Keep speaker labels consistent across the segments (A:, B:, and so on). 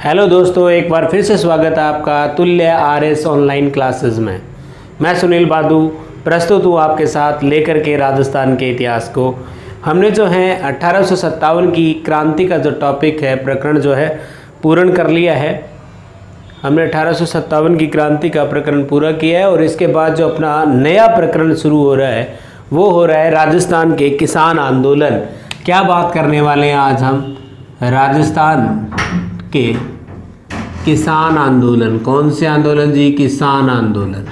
A: Hello दोस्तों, एक बार फिर से स्वागत है आपका तुल्य आरएस ऑनलाइन क्लासेस में। मैं सुनील बादू प्रस्तुत हूँ आपके साथ लेकर के राजस्थान के इतिहास को। हमने जो है 1857 की क्रांति का जो टॉपिक है, प्रकरण जो है पूर्ण कर लिया है। हमने 1857 की क्रांति का प्रकरण पूरा किया है और इसके बाद जो अपना नया प्रकरण शुरू हो रहा है वो हो रहा है राजस्थान के किसान आंदोलन। क्या बात करने वाले हैं आज हम? राजस्थान के किसान आंदोलन। कौन से आंदोलन जी? किसान आंदोलन।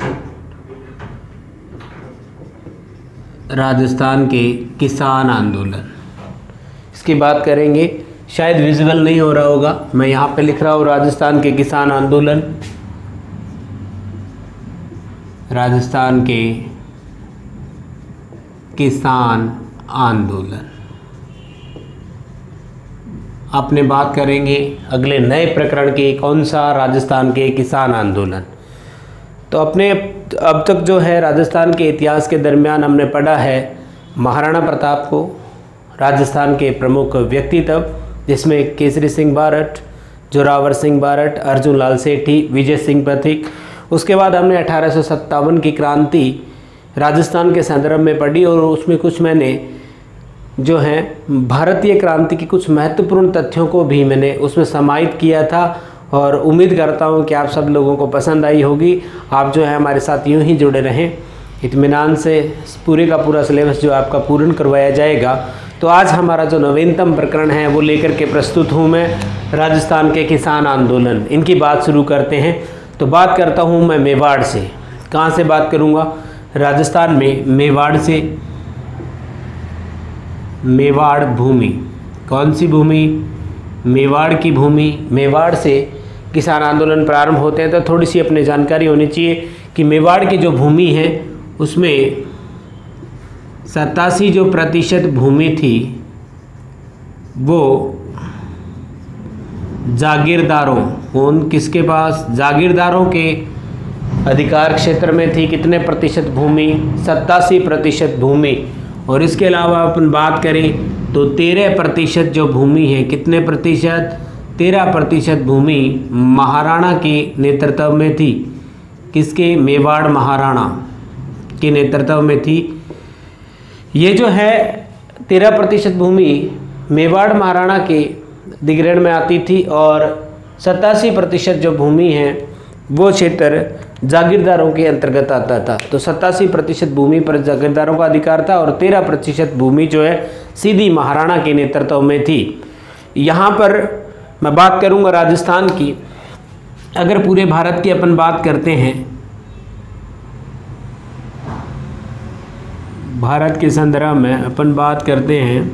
A: राजस्थान के किसान आंदोलन, इसकी बात करेंगे। शायद विजिबल नहीं हो रहा होगा, मैं यहाँ पे लिख रहा हूँ राजस्थान के किसान आंदोलन। राजस्थान के किसान आंदोलन। अपने बात करेंगे अगले नए प्रकरण की, कौन सा? राजस्थान के किसान आंदोलन। तो अपने अब तक जो है राजस्थान के इतिहास के दरमियान हमने पढ़ा है महाराणा प्रताप को, राजस्थान के प्रमुख व्यक्तित्व जिसमें केसरी सिंह बारठ, जोरावर सिंह बारठ, अर्जुन लाल सेठी, विजय सिंह पथिक। उसके बाद हमने 1857 की क्रांति राजस्थान के संदर्भ में पढ़ी और उसमें कुछ मैंने जो है भारतीय क्रांति की कुछ महत्वपूर्ण तथ्यों को भी मैंने उसमें समाहित किया था और उम्मीद करता हूं कि आप सब लोगों को पसंद आई होगी। आप जो है हमारे साथ यूं ही जुड़े रहें, इत्मीनान से पूरे का पूरा सिलेबस जो आपका पूर्ण करवाया जाएगा। तो आज हमारा जो नवीनतम प्रकरण है वो लेकर के प्रस्तुत हूँ मैं, राजस्थान के किसान आंदोलन। इनकी बात शुरू करते हैं। तो बात करता हूँ मैं मेवाड़ से। कहाँ से बात करूँगा? राजस्थान में मेवाड़ से। मेवाड़ भूमि, कौन सी भूमि? मेवाड़ की भूमि। मेवाड़ से किसान आंदोलन प्रारंभ होते हैं। तो थोड़ी सी अपने जानकारी होनी चाहिए कि मेवाड़ की जो भूमि है उसमें 87 जो प्रतिशत भूमि थी वो जागीरदारों, कौन किसके पास? जागीरदारों के अधिकार क्षेत्र में थी। कितने प्रतिशत भूमि? 87% भूमि। और इसके अलावा अपन बात करें तो 13% जो भूमि है, कितने प्रतिशत? 13% भूमि महाराणा के नेतृत्व में थी। किसके? मेवाड़ महाराणा के नेतृत्व में थी। ये जो है 13% भूमि मेवाड़ महाराणा के अधिग्रहण में आती थी और 87% जो भूमि है वो क्षेत्र जागीरदारों के अंतर्गत आता था। तो 87% भूमि पर जागीरदारों का अधिकार था और 13% भूमि जो है सीधी महाराणा के नेतृत्व में थी। यहाँ पर मैं बात करूँगा राजस्थान की। अगर पूरे भारत की अपन बात करते हैं, भारत के संदर्भ में अपन बात करते हैं,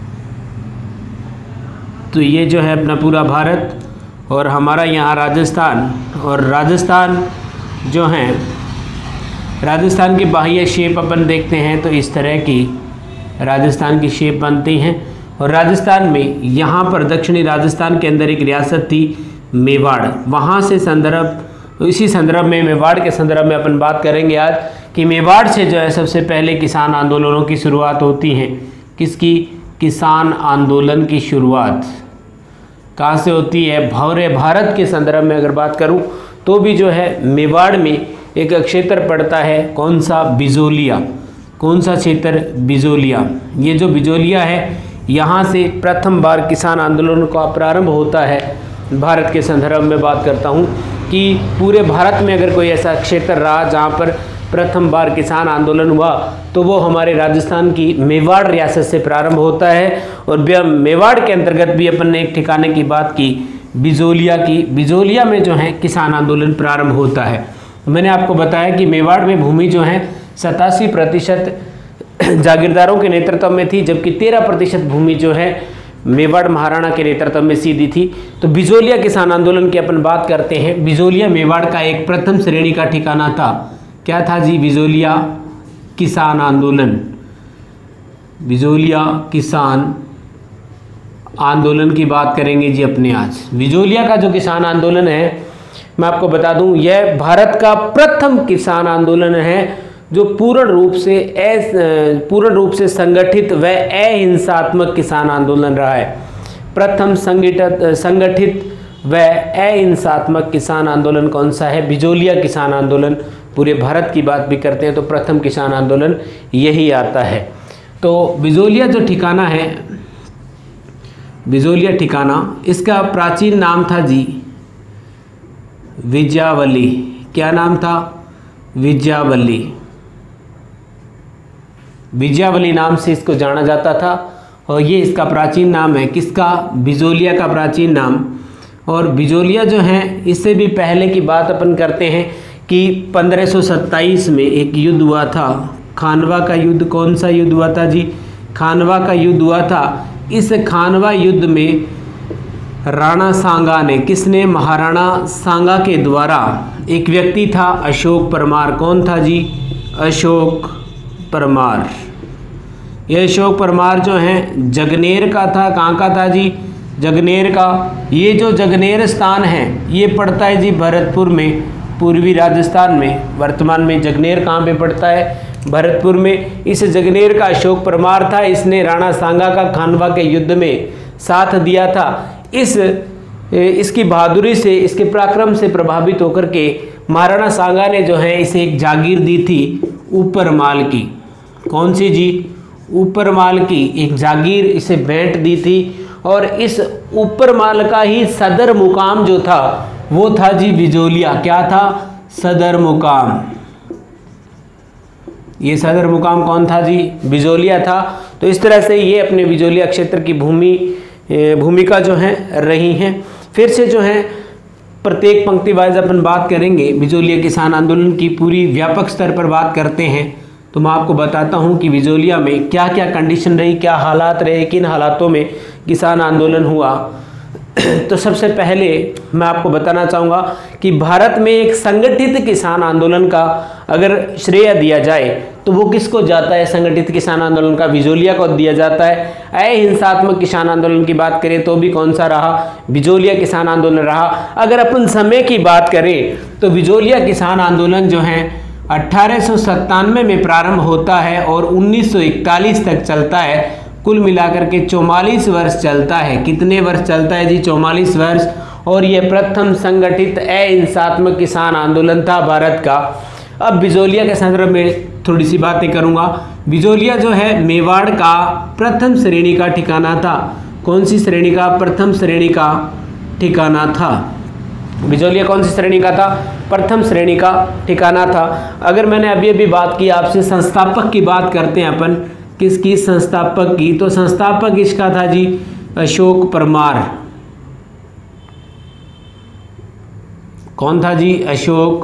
A: तो ये जो है अपना पूरा भारत और हमारा यहाँ राजस्थान। और राजस्थान जो है, राजस्थान की बाह्य शेप अपन देखते हैं तो इस तरह की राजस्थान की शेप बनती हैं। और राजस्थान में यहाँ पर दक्षिणी राजस्थान के अंदर एक रियासत थी मेवाड़। वहाँ से संदर्भ, इसी संदर्भ में मेवाड़ के संदर्भ में अपन बात करेंगे आज कि मेवाड़ से जो है सबसे पहले किसान आंदोलनों की शुरुआत होती है। किसकी? किसान आंदोलन की शुरुआत कहाँ से होती है? भौरे भारत के संदर्भ में अगर बात करूं तो भी जो है मेवाड़ में एक क्षेत्र पड़ता है। कौन सा? बिजोलिया। कौन सा क्षेत्र? बिजोलिया। ये जो बिजोलिया है, यहाँ से प्रथम बार किसान आंदोलन का प्रारंभ होता है। भारत के संदर्भ में बात करता हूँ कि पूरे भारत में अगर कोई ऐसा क्षेत्र रहा जहाँ पर प्रथम बार किसान आंदोलन हुआ तो वो हमारे राजस्थान की मेवाड़ रियासत से प्रारंभ होता है। और मेवाड़ के अंतर्गत भी अपन ने एक ठिकाने की बात की, बिजोलिया की। बिजोलिया में जो है किसान आंदोलन प्रारंभ होता है। मैंने आपको बताया कि मेवाड़ में भूमि जो है 87% जागीरदारों के नेतृत्व में थी, जबकि 13% भूमि जो है मेवाड़ महाराणा के नेतृत्व में सीधी थी। तो बिजोलिया किसान आंदोलन की अपन बात करते हैं। बिजोलिया मेवाड़ का एक प्रथम श्रेणी का ठिकाना था। क्या था जी? बिजोलिया किसान आंदोलन। बिजोलिया किसान आंदोलन की बात करेंगे जी अपने आज। बिजोलिया का जो किसान आंदोलन है, मैं आपको बता दूं, यह भारत का प्रथम किसान आंदोलन है जो पूर्ण रूप से संगठित व अहिंसात्मक किसान आंदोलन रहा है। प्रथम संगठित वह अहिंसात्मक किसान आंदोलन कौन सा है? बिजोलिया किसान आंदोलन। पूरे भारत की बात भी करते हैं तो प्रथम किसान आंदोलन यही आता है। तो बिजोलिया जो ठिकाना है, बिजोलिया ठिकाना, इसका प्राचीन नाम था जी विज्यावली। क्या नाम था? विज्यावली। विज्यावली नाम से इसको जाना जाता था और ये इसका प्राचीन नाम है। किसका? बिजोलिया का प्राचीन नाम। और बिजोलिया जो है, इससे भी पहले की बात अपन करते हैं कि 1527 में एक युद्ध हुआ था, खानवा का युद्ध। कौन सा युद्ध हुआ था जी? खानवा का युद्ध हुआ था। इस खानवा युद्ध में राणा सांगा ने, किसने? महाराणा सांगा के द्वारा, एक व्यक्ति था अशोक परमार। कौन था जी? अशोक परमार। ये अशोक परमार जो है जगनेर का था। कहाँ का था जी? जगनेर का। ये जो जगनेर स्थान है ये पड़ता है जी भरतपुर में, पूर्वी राजस्थान में। वर्तमान में जगनेर कहाँ पे पड़ता है? भरतपुर में। इस जगनेर का अशोक परमार था। इसने राणा सांगा का खानवा के युद्ध में साथ दिया था। इसकी बहादुरी से, इसके पराक्रम से प्रभावित होकर के महाराणा सांगा ने जो है इसे एक जागीर दी थी ऊपर माल की। कौन सी जी? ऊपर माल की एक जागीर इसे भेंट दी थी। और इस ऊपर माल का ही सदर मुकाम जो था वो था जी बिजोलिया। क्या था? सदर मुकाम। ये सदर मुकाम कौन था जी? बिजोलिया था। तो इस तरह से ये अपने बिजोलिया क्षेत्र की भूमिका जो है रही हैं। फिर से जो है प्रत्येक पंक्ति वाइज अपन बात करेंगे। बिजोलिया किसान आंदोलन की पूरी व्यापक स्तर पर बात करते हैं तो मैं आपको बताता हूं कि बिजोलिया में क्या क्या कंडीशन रही, क्या हालात रहे, किन हालातों में किसान आंदोलन हुआ। तो सबसे पहले मैं आपको बताना चाहूँगा कि भारत में एक संगठित किसान आंदोलन का अगर श्रेय दिया जाए तो वो किसको जाता है? संगठित किसान आंदोलन का बिजोलिया को दिया जाता है। अहिंसात्मक किसान आंदोलन की बात करें तो भी कौन सा रहा? बिजोलिया किसान आंदोलन रहा। अगर अपन समय की बात करें तो बिजोलिया किसान आंदोलन जो है 1897 में प्रारंभ होता है और 1941 तक चलता है। कुल मिलाकर के 44 वर्ष चलता है। कितने वर्ष चलता है जी? 44 वर्ष। और यह प्रथम संगठित अहिंसात्मक किसान आंदोलन था भारत का। अब बिजोलिया के संदर्भ में थोड़ी सी बातें करूंगा। बिजोलिया जो है मेवाड़ का प्रथम श्रेणी का ठिकाना था। कौन सी श्रेणी का? प्रथम श्रेणी का ठिकाना था। बिजोलिया कौन सी श्रेणी का था? प्रथम श्रेणी का ठिकाना था। अगर मैंने अभी अभी बात की आपसे, संस्थापक की बात करते हैं अपन, किसकी? संस्थापक की। तो संस्थापक इसका था जी अशोक परमार। कौन था जी? अशोक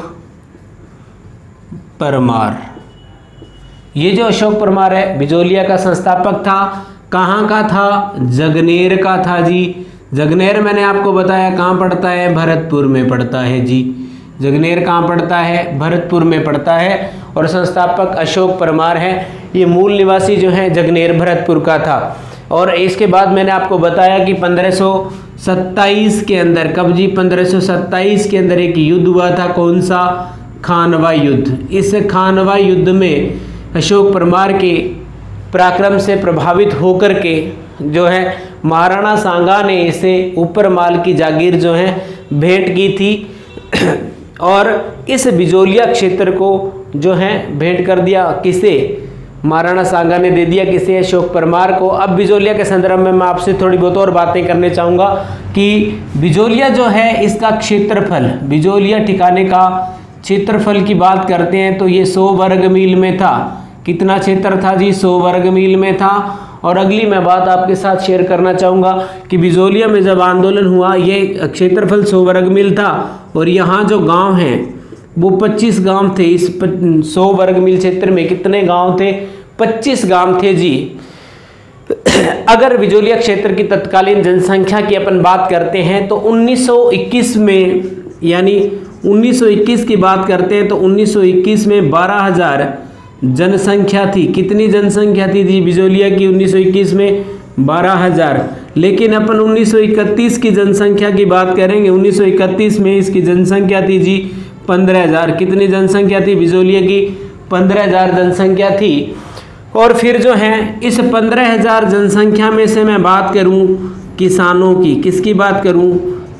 A: परमार। ये जो अशोक परमार है बिजोलिया का संस्थापक था। कहाँ का था? जगनेर का था जी। जगनेर मैंने आपको बताया कहाँ पड़ता है? भरतपुर में पड़ता है जी। जगनेर कहाँ पड़ता है? भरतपुर में पड़ता है। और संस्थापक अशोक परमार है। ये मूल निवासी जो है जगनेर भरतपुर का था। और इसके बाद मैंने आपको बताया कि 1527 के अंदर, कब जी? 1527 के अंदर एक युद्ध हुआ था। कौन सा? खानवा युद्ध। इस खानवा युद्ध में अशोक परमार के पराक्रम से प्रभावित होकर के जो है महाराणा सांगा ने इसे ऊपर माल की जागीर जो है भेंट की थी। और इस बिजोलिया क्षेत्र को जो है भेंट कर दिया। किसे? महाराणा सांगा ने दे दिया। किसे? अशोक परमार को। अब बिजोलिया के संदर्भ में मैं आपसे थोड़ी बहुत और बातें करने चाहूँगा कि बिजोलिया जो है इसका क्षेत्रफल, बिजोलिया ठिकाने का क्षेत्रफल की बात करते हैं तो ये 100 वर्ग मील में था। कितना क्षेत्र था जी? 100 वर्ग मील में था। और अगली मैं बात आपके साथ शेयर करना चाहूँगा कि बिजोलिया में जब आंदोलन हुआ ये क्षेत्रफल 100 वर्ग मील था और यहाँ जो गांव हैं वो 25 गांव थे। इस 100 वर्ग मील क्षेत्र में कितने गांव थे? 25 गांव थे जी। अगर बिजोलिया क्षेत्र की तत्कालीन जनसंख्या की अपन बात करते हैं तो 1921 में, यानी 1921 की बात करते हैं तो 1921 में 12,000 जनसंख्या थी। कितनी जनसंख्या थी जी बिजोलिया की 1921 में? 12,000। लेकिन अपन 1931 की जनसंख्या की बात करेंगे। 1931 में इसकी जनसंख्या थी जी 15,000। कितनी जनसंख्या थी बिजोलिया की? 15,000 जनसंख्या थी। और फिर जो है इस 15,000 जनसंख्या में से मैं बात करूं किसानों की, किसकी बात करूं?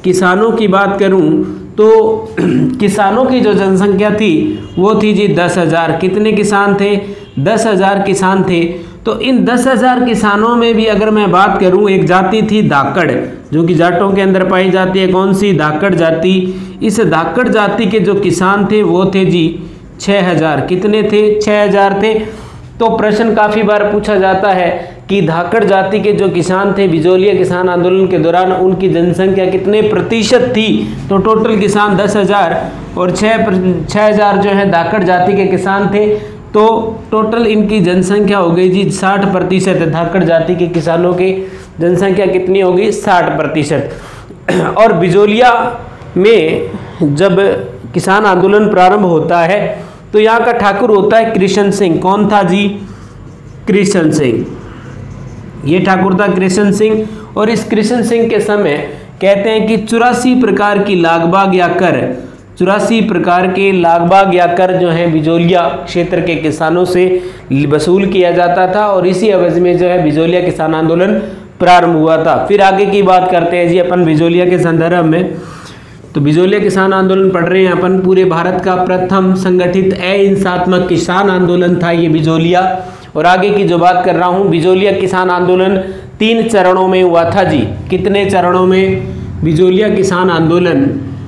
A: किसानों की बात करूं तो किसानों की जो जनसंख्या थी वो थी जी 10,000। कितने किसान थे? 10,000 किसान थे। तो इन 10,000 किसानों में भी अगर मैं बात करूं, एक जाति थी धाकड़, जो कि जाटों के अंदर पाई जाती है। कौन सी? धाकड़ जाति। इस धाकड़ जाति के जो किसान थे वो थे जी 6,000। कितने थे? 6,000 थे। तो प्रश्न काफ़ी बार पूछा जाता है कि धाकड़ जाति के जो किसान थे बिजोलिया किसान आंदोलन के दौरान उनकी जनसंख्या कितने प्रतिशत थी? तो टोटल किसान 10,000 और 6,000 जो है धाकड़ जाति के किसान थे। तो टोटल इनकी जनसंख्या हो गई जी 60%। धाकड़ जाति के किसानों की जनसंख्या कितनी होगी? 60%। और बिजोलिया में जब किसान आंदोलन प्रारंभ होता है तो यहाँ का ठाकुर होता है कृष्ण सिंह। कौन था जी? कृष्ण सिंह। ये ठाकुर था कृष्ण सिंह। और इस कृष्ण सिंह के समय कहते हैं कि 84 प्रकार की लागबाग या कर, 84 प्रकार के लागबाग या कर जो है बिजोलिया क्षेत्र के किसानों से वसूल किया जाता था। और इसी अवधि में जो है बिजोलिया किसान आंदोलन प्रारंभ हुआ था। फिर आगे की बात करते हैं जी अपन बिजोलिया के संदर्भ में। तो बिजोलिया किसान आंदोलन पढ़ रहे हैं अपन। पूरे भारत का प्रथम संगठित अहिंसात्मक किसान आंदोलन था ये बिजोलिया। और आगे की जो बात कर रहा हूँ, बिजोलिया किसान आंदोलन 3 चरणों में हुआ था जी। कितने चरणों में बिजोलिया किसान आंदोलन,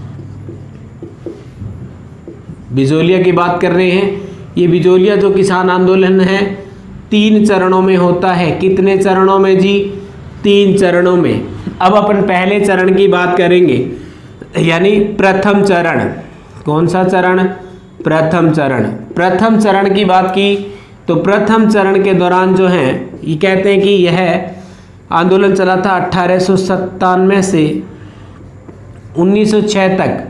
A: बिजोलिया की बात कर रहे हैं। ये बिजोलिया जो किसान आंदोलन है 3 चरणों में होता है। कितने चरणों में जी? 3 चरणों में। अब अपन पहले चरण की बात करेंगे, यानी प्रथम चरण। कौन सा चरण? प्रथम चरण। प्रथम चरण की बात की तो प्रथम चरण के दौरान जो है ये कहते हैं कि यह आंदोलन चला था 1897 से 1906 तक,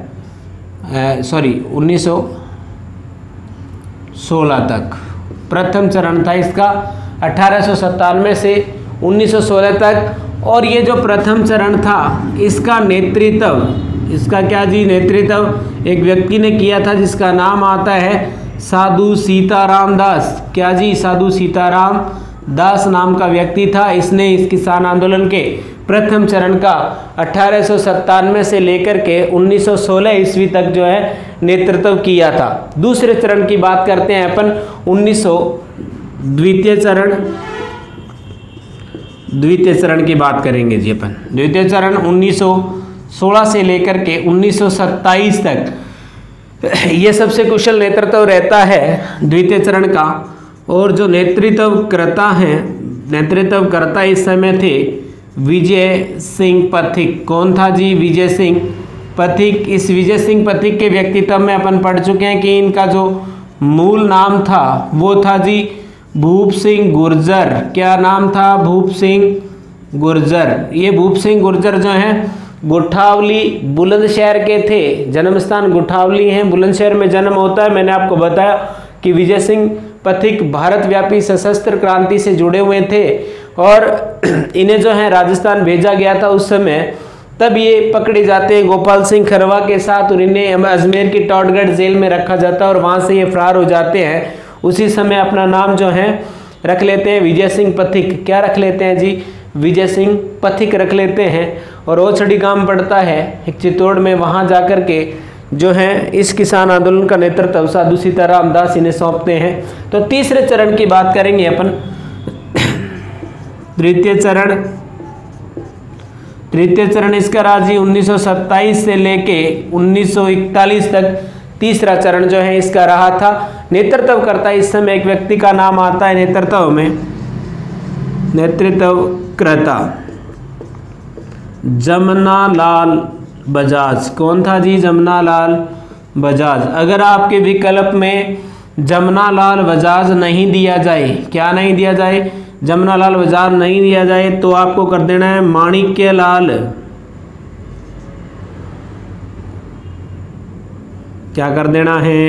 A: 1916 तक प्रथम चरण था इसका, 1897 से 1916 तक। और ये जो प्रथम चरण था इसका नेतृत्व, इसका क्या जी? नेतृत्व एक व्यक्ति ने किया था जिसका नाम आता है साधु सीताराम दास। क्या जी? साधु सीताराम दास नाम का व्यक्ति था। इसने इस किसान आंदोलन के प्रथम चरण का 1897 से लेकर के 1916 ईस्वी तक जो है नेतृत्व किया था। दूसरे चरण की बात करते हैं अपन, द्वितीय चरण की बात करेंगे जी अपन। द्वितीय चरण 1916 से लेकर के 1927 तक ये सबसे कुशल नेतृत्व रहता है द्वितीय चरण का। और जो नेतृत्वकर्ता इस समय थे विजय सिंह पथिक। कौन था जी? विजय सिंह पथिक। इस विजय सिंह पथिक के व्यक्तित्व में अपन पढ़ चुके हैं कि इनका जो मूल नाम था वो था जी भूप सिंह गुर्जर। क्या नाम था? भूप सिंह गुर्जर। ये भूप सिंह गुर्जर जो हैं गुठावली बुलंदशहर के थे। जन्म स्थान गुठावली है, बुलंदशहर में जन्म होता है। मैंने आपको बताया कि विजय सिंह पथिक भारत व्यापी सशस्त्र क्रांति से जुड़े हुए थे और इन्हें जो है राजस्थान भेजा गया था उस समय। तब ये पकड़े जाते हैं गोपाल सिंह खरवा के साथ और इन्हें अजमेर की टॉडगढ़ जेल में रखा जाता है और वहाँ से ये फरार हो जाते हैं। उसी समय अपना नाम जो है रख लेते हैं विजय सिंह पथिक। क्या रख लेते हैं जी? विजय सिंह पथिक रख लेते हैं। और ओछड़ी गांव पड़ता है एक चित्तौड़ में, वहाँ जाकर के जो है इस किसान आंदोलन का नेतृत्व साधु सीताराम दास इन्हें सौंपते हैं। तो तीसरे चरण की बात करेंगे अपन। तृतीय चरण इसका रहा जी 1927 से लेके 1941 तक। तीसरा चरण जो है इसका रहा था। नेतृत्व करता इस समय एक व्यक्ति का नाम आता है नेतृत्व में, नेतृत्वकर्ता जमनालाल बजाज। कौन था जी? जमनालाल बजाज। अगर आपके विकल्प में जमनालाल बजाज नहीं दिया जाए, क्या नहीं दिया जाए? जमनालाल बजाज नहीं दिया जाए तो आपको कर देना है माणिक्यलाल। क्या कर देना है?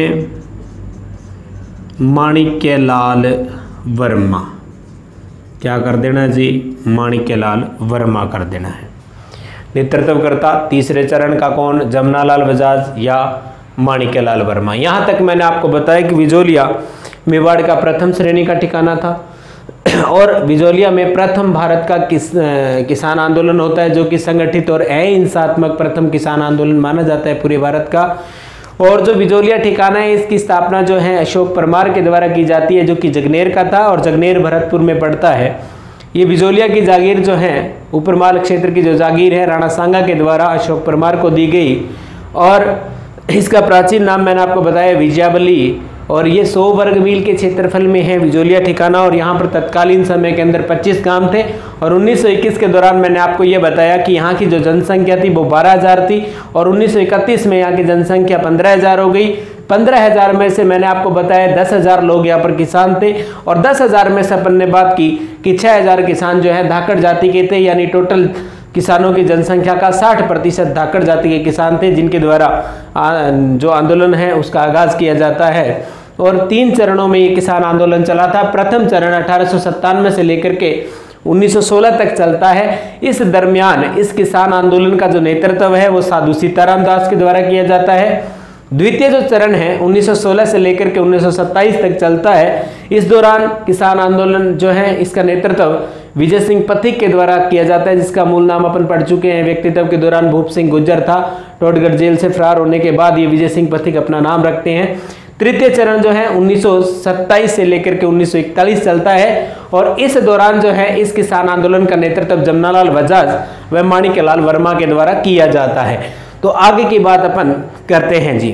A: माणिक्यलाल वर्मा। क्या कर देना जी? माणिक्यलाल वर्मा कर देना है। नेतृत्वकर्ता तीसरे चरण का कौन? जमनालाल बजाज या माणिक्यलाल वर्मा। यहाँ तक मैंने आपको बताया कि बिजोलिया मेवाड़ का प्रथम श्रेणी का ठिकाना था और बिजोलिया में प्रथम भारत का किसान आंदोलन होता है, जो कि संगठित और अहिंसात्मक प्रथम किसान आंदोलन माना जाता है पूरे भारत का। और जो बिजोलिया ठिकाना है, इसकी स्थापना जो है अशोक परमार के द्वारा की जाती है, जो कि जगनेर का था और जगनेर भरतपुर में पड़ता है। ये बिजोलिया की जागीर जो है ऊपरमाल क्षेत्र की जो जागीर है राणा सांगा के द्वारा अशोक परमार को दी गई, और इसका प्राचीन नाम मैंने आपको बताया विजयावली। और ये 100 वर्ग मील के क्षेत्रफल में है बिजोलिया ठिकाना, और यहाँ पर तत्कालीन समय के अंदर 25 गांव थे। और 1921 के दौरान मैंने आपको ये बताया कि यहाँ की जो जनसंख्या थी वो 12,000 थी, और 1931 में यहाँ की जनसंख्या 15,000 हो गई। 15,000 में से मैंने आपको बताया 10,000 लोग यहाँ पर किसान थे, और 10,000 में से अपन ने बात की कि 6,000 किसान जो है धाकड़ जाति के थे, यानी टोटल किसानों की जनसंख्या का 60% धाकड़ जाति के किसान थे, जिनके द्वारा जो आंदोलन है उसका आगाज किया जाता है। और 3 चरणों में ये किसान आंदोलन चला था। प्रथम चरण 1897 से लेकर के 1916 तक चलता है। इस दरमियान इस किसान आंदोलन का जो नेतृत्व है वो साधु सीताराम दास के द्वारा किया जाता है। द्वितीय जो चरण है 1916 से लेकर के 1927 तक चलता है। इस दौरान किसान आंदोलन जो है इसका नेतृत्व विजय सिंह पथिक के द्वारा किया जाता है, जिसका मूल नाम अपन पढ़ चुके हैं। व्यक्तित्व के दौरान भूप सिंह गुज्जर था। टोटगढ़ जेल से फरार होने के बाद ये विजय सिंह पथिक अपना नाम रखते हैं। तृतीय चरण जो है 1927 से लेकर के 1941 चलता है, और इस दौरान जो है इस किसान आंदोलन का नेतृत्व जमनालाल बजाज व माणिक्यलाल वर्मा के द्वारा किया जाता है। तो आगे की बात अपन करते हैं जी,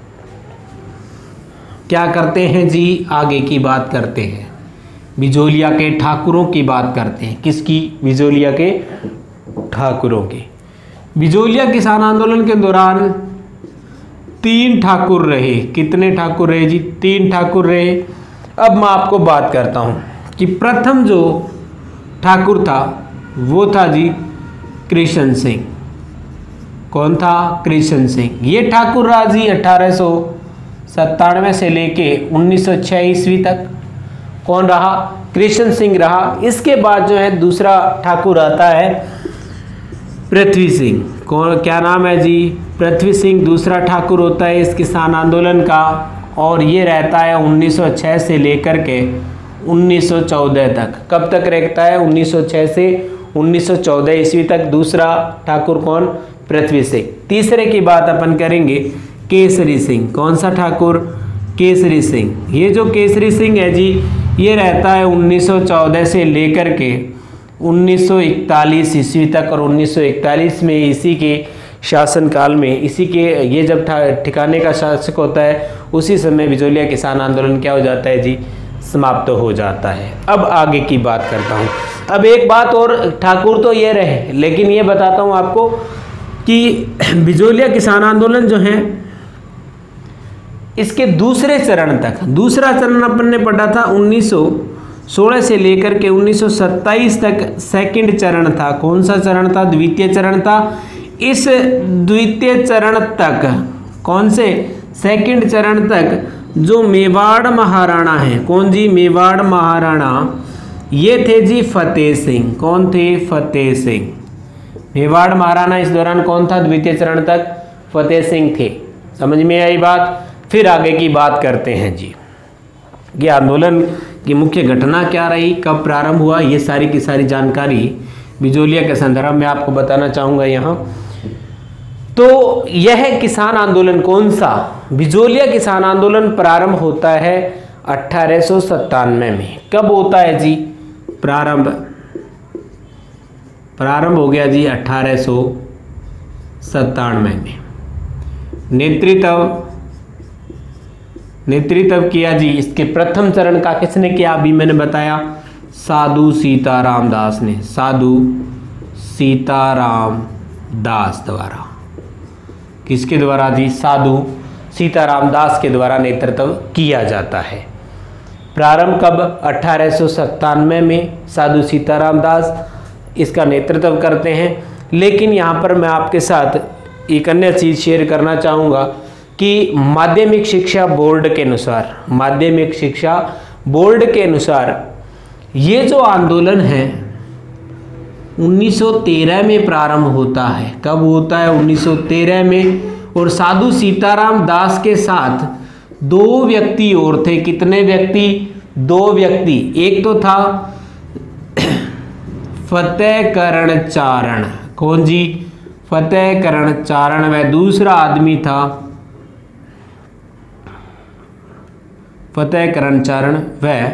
A: क्या करते हैं जी, आगे की बात करते हैं। बिजोलिया के ठाकुरों की बात करते हैं। किसकी? बिजोलिया के ठाकुरों की। बिजोलिया किसान आंदोलन के दौरान 3 ठाकुर रहे। कितने ठाकुर रहे जी? 3 ठाकुर रहे। अब मैं आपको बात करता हूं कि प्रथम जो ठाकुर था वो था जी कृष्ण सिंह। कौन था? कृष्ण सिंह। ये ठाकुर रहा जी 1897 से लेके 1906 ईस्वी तक। कौन रहा? कृष्ण सिंह रहा। इसके बाद जो है दूसरा ठाकुर आता है पृथ्वी सिंह। कौन? क्या नाम है जी? पृथ्वी सिंह दूसरा ठाकुर होता है इस किसान आंदोलन का, और ये रहता है 1906 से लेकर के 1914 तक। कब तक रहता है? 1906 से 1914 ईस्वी तक दूसरा ठाकुर कौन? पृथ्वी सिंह। तीसरे की बात अपन करेंगे केसरी सिंह। कौन सा ठाकुर? केसरी सिंह। ये जो केसरी सिंह है जी ये रहता है 1914 से लेकर के 1941 ईस्वी तक, और 1941 में इसी के शासनकाल में, इसी के ये जब ठिकाने का शासक होता है उसी समय बिजोलिया किसान आंदोलन क्या हो जाता है जी? समाप्त हो जाता है। अब आगे की बात करता हूँ। अब एक बात और, ठाकुर तो ये रहे, लेकिन ये बताता हूँ आपको कि बिजोलिया किसान आंदोलन जो है इसके दूसरे चरण तक, दूसरा चरण अपन ने पढ़ा था 1916 से लेकर के 1927 तक सेकंड चरण था। कौन सा चरण था? द्वितीय चरण था। इस द्वितीय चरण तक, कौन से? सेकंड चरण तक जो मेवाड़ महाराणा है, कौन जी? मेवाड़ महाराणा, ये थे जी फतेह सिंह। कौन थे? फतेह सिंह। मेवाड़ महाराणा इस दौरान कौन था? द्वितीय चरण तक फतेह सिंह थे। समझ में आई बात? फिर आगे की बात करते हैं जी। ये आंदोलन की मुख्य घटना क्या रही, कब प्रारंभ हुआ, ये सारी की सारी जानकारी बिजोलिया के संदर्भ में आपको बताना चाहूँगा यहाँ। तो यह किसान आंदोलन कौन सा? बिजोलिया किसान आंदोलन प्रारंभ होता है 1897 में। कब होता है जी प्रारंभ? प्रारंभ हो गया जी 1897 में। नेतृत्व किया जी इसके प्रथम चरण का किसने किया? अभी मैंने बताया साधु सीताराम दास ने। साधु सीताराम दास द्वारा। किसके द्वारा जी? साधु सीताराम दास के द्वारा नेतृत्व किया जाता है। प्रारंभ कब? 1897 में साधु सीताराम दास इसका नेतृत्व करते हैं। लेकिन यहाँ पर मैं आपके साथ एक अन्य चीज़ शेयर करना चाहूँगा कि माध्यमिक शिक्षा बोर्ड के अनुसार, माध्यमिक शिक्षा बोर्ड के अनुसार ये जो आंदोलन है 1913 में प्रारंभ होता है। कब होता है? 1913 में। और साधु सीताराम दास के साथ 2 व्यक्ति और थे। कितने व्यक्ति? 2 व्यक्ति। एक तो था फतेहकरण चारण। कौन जी? फतेहकरण चारण। वह दूसरा आदमी था फतेहकरण चारण, वह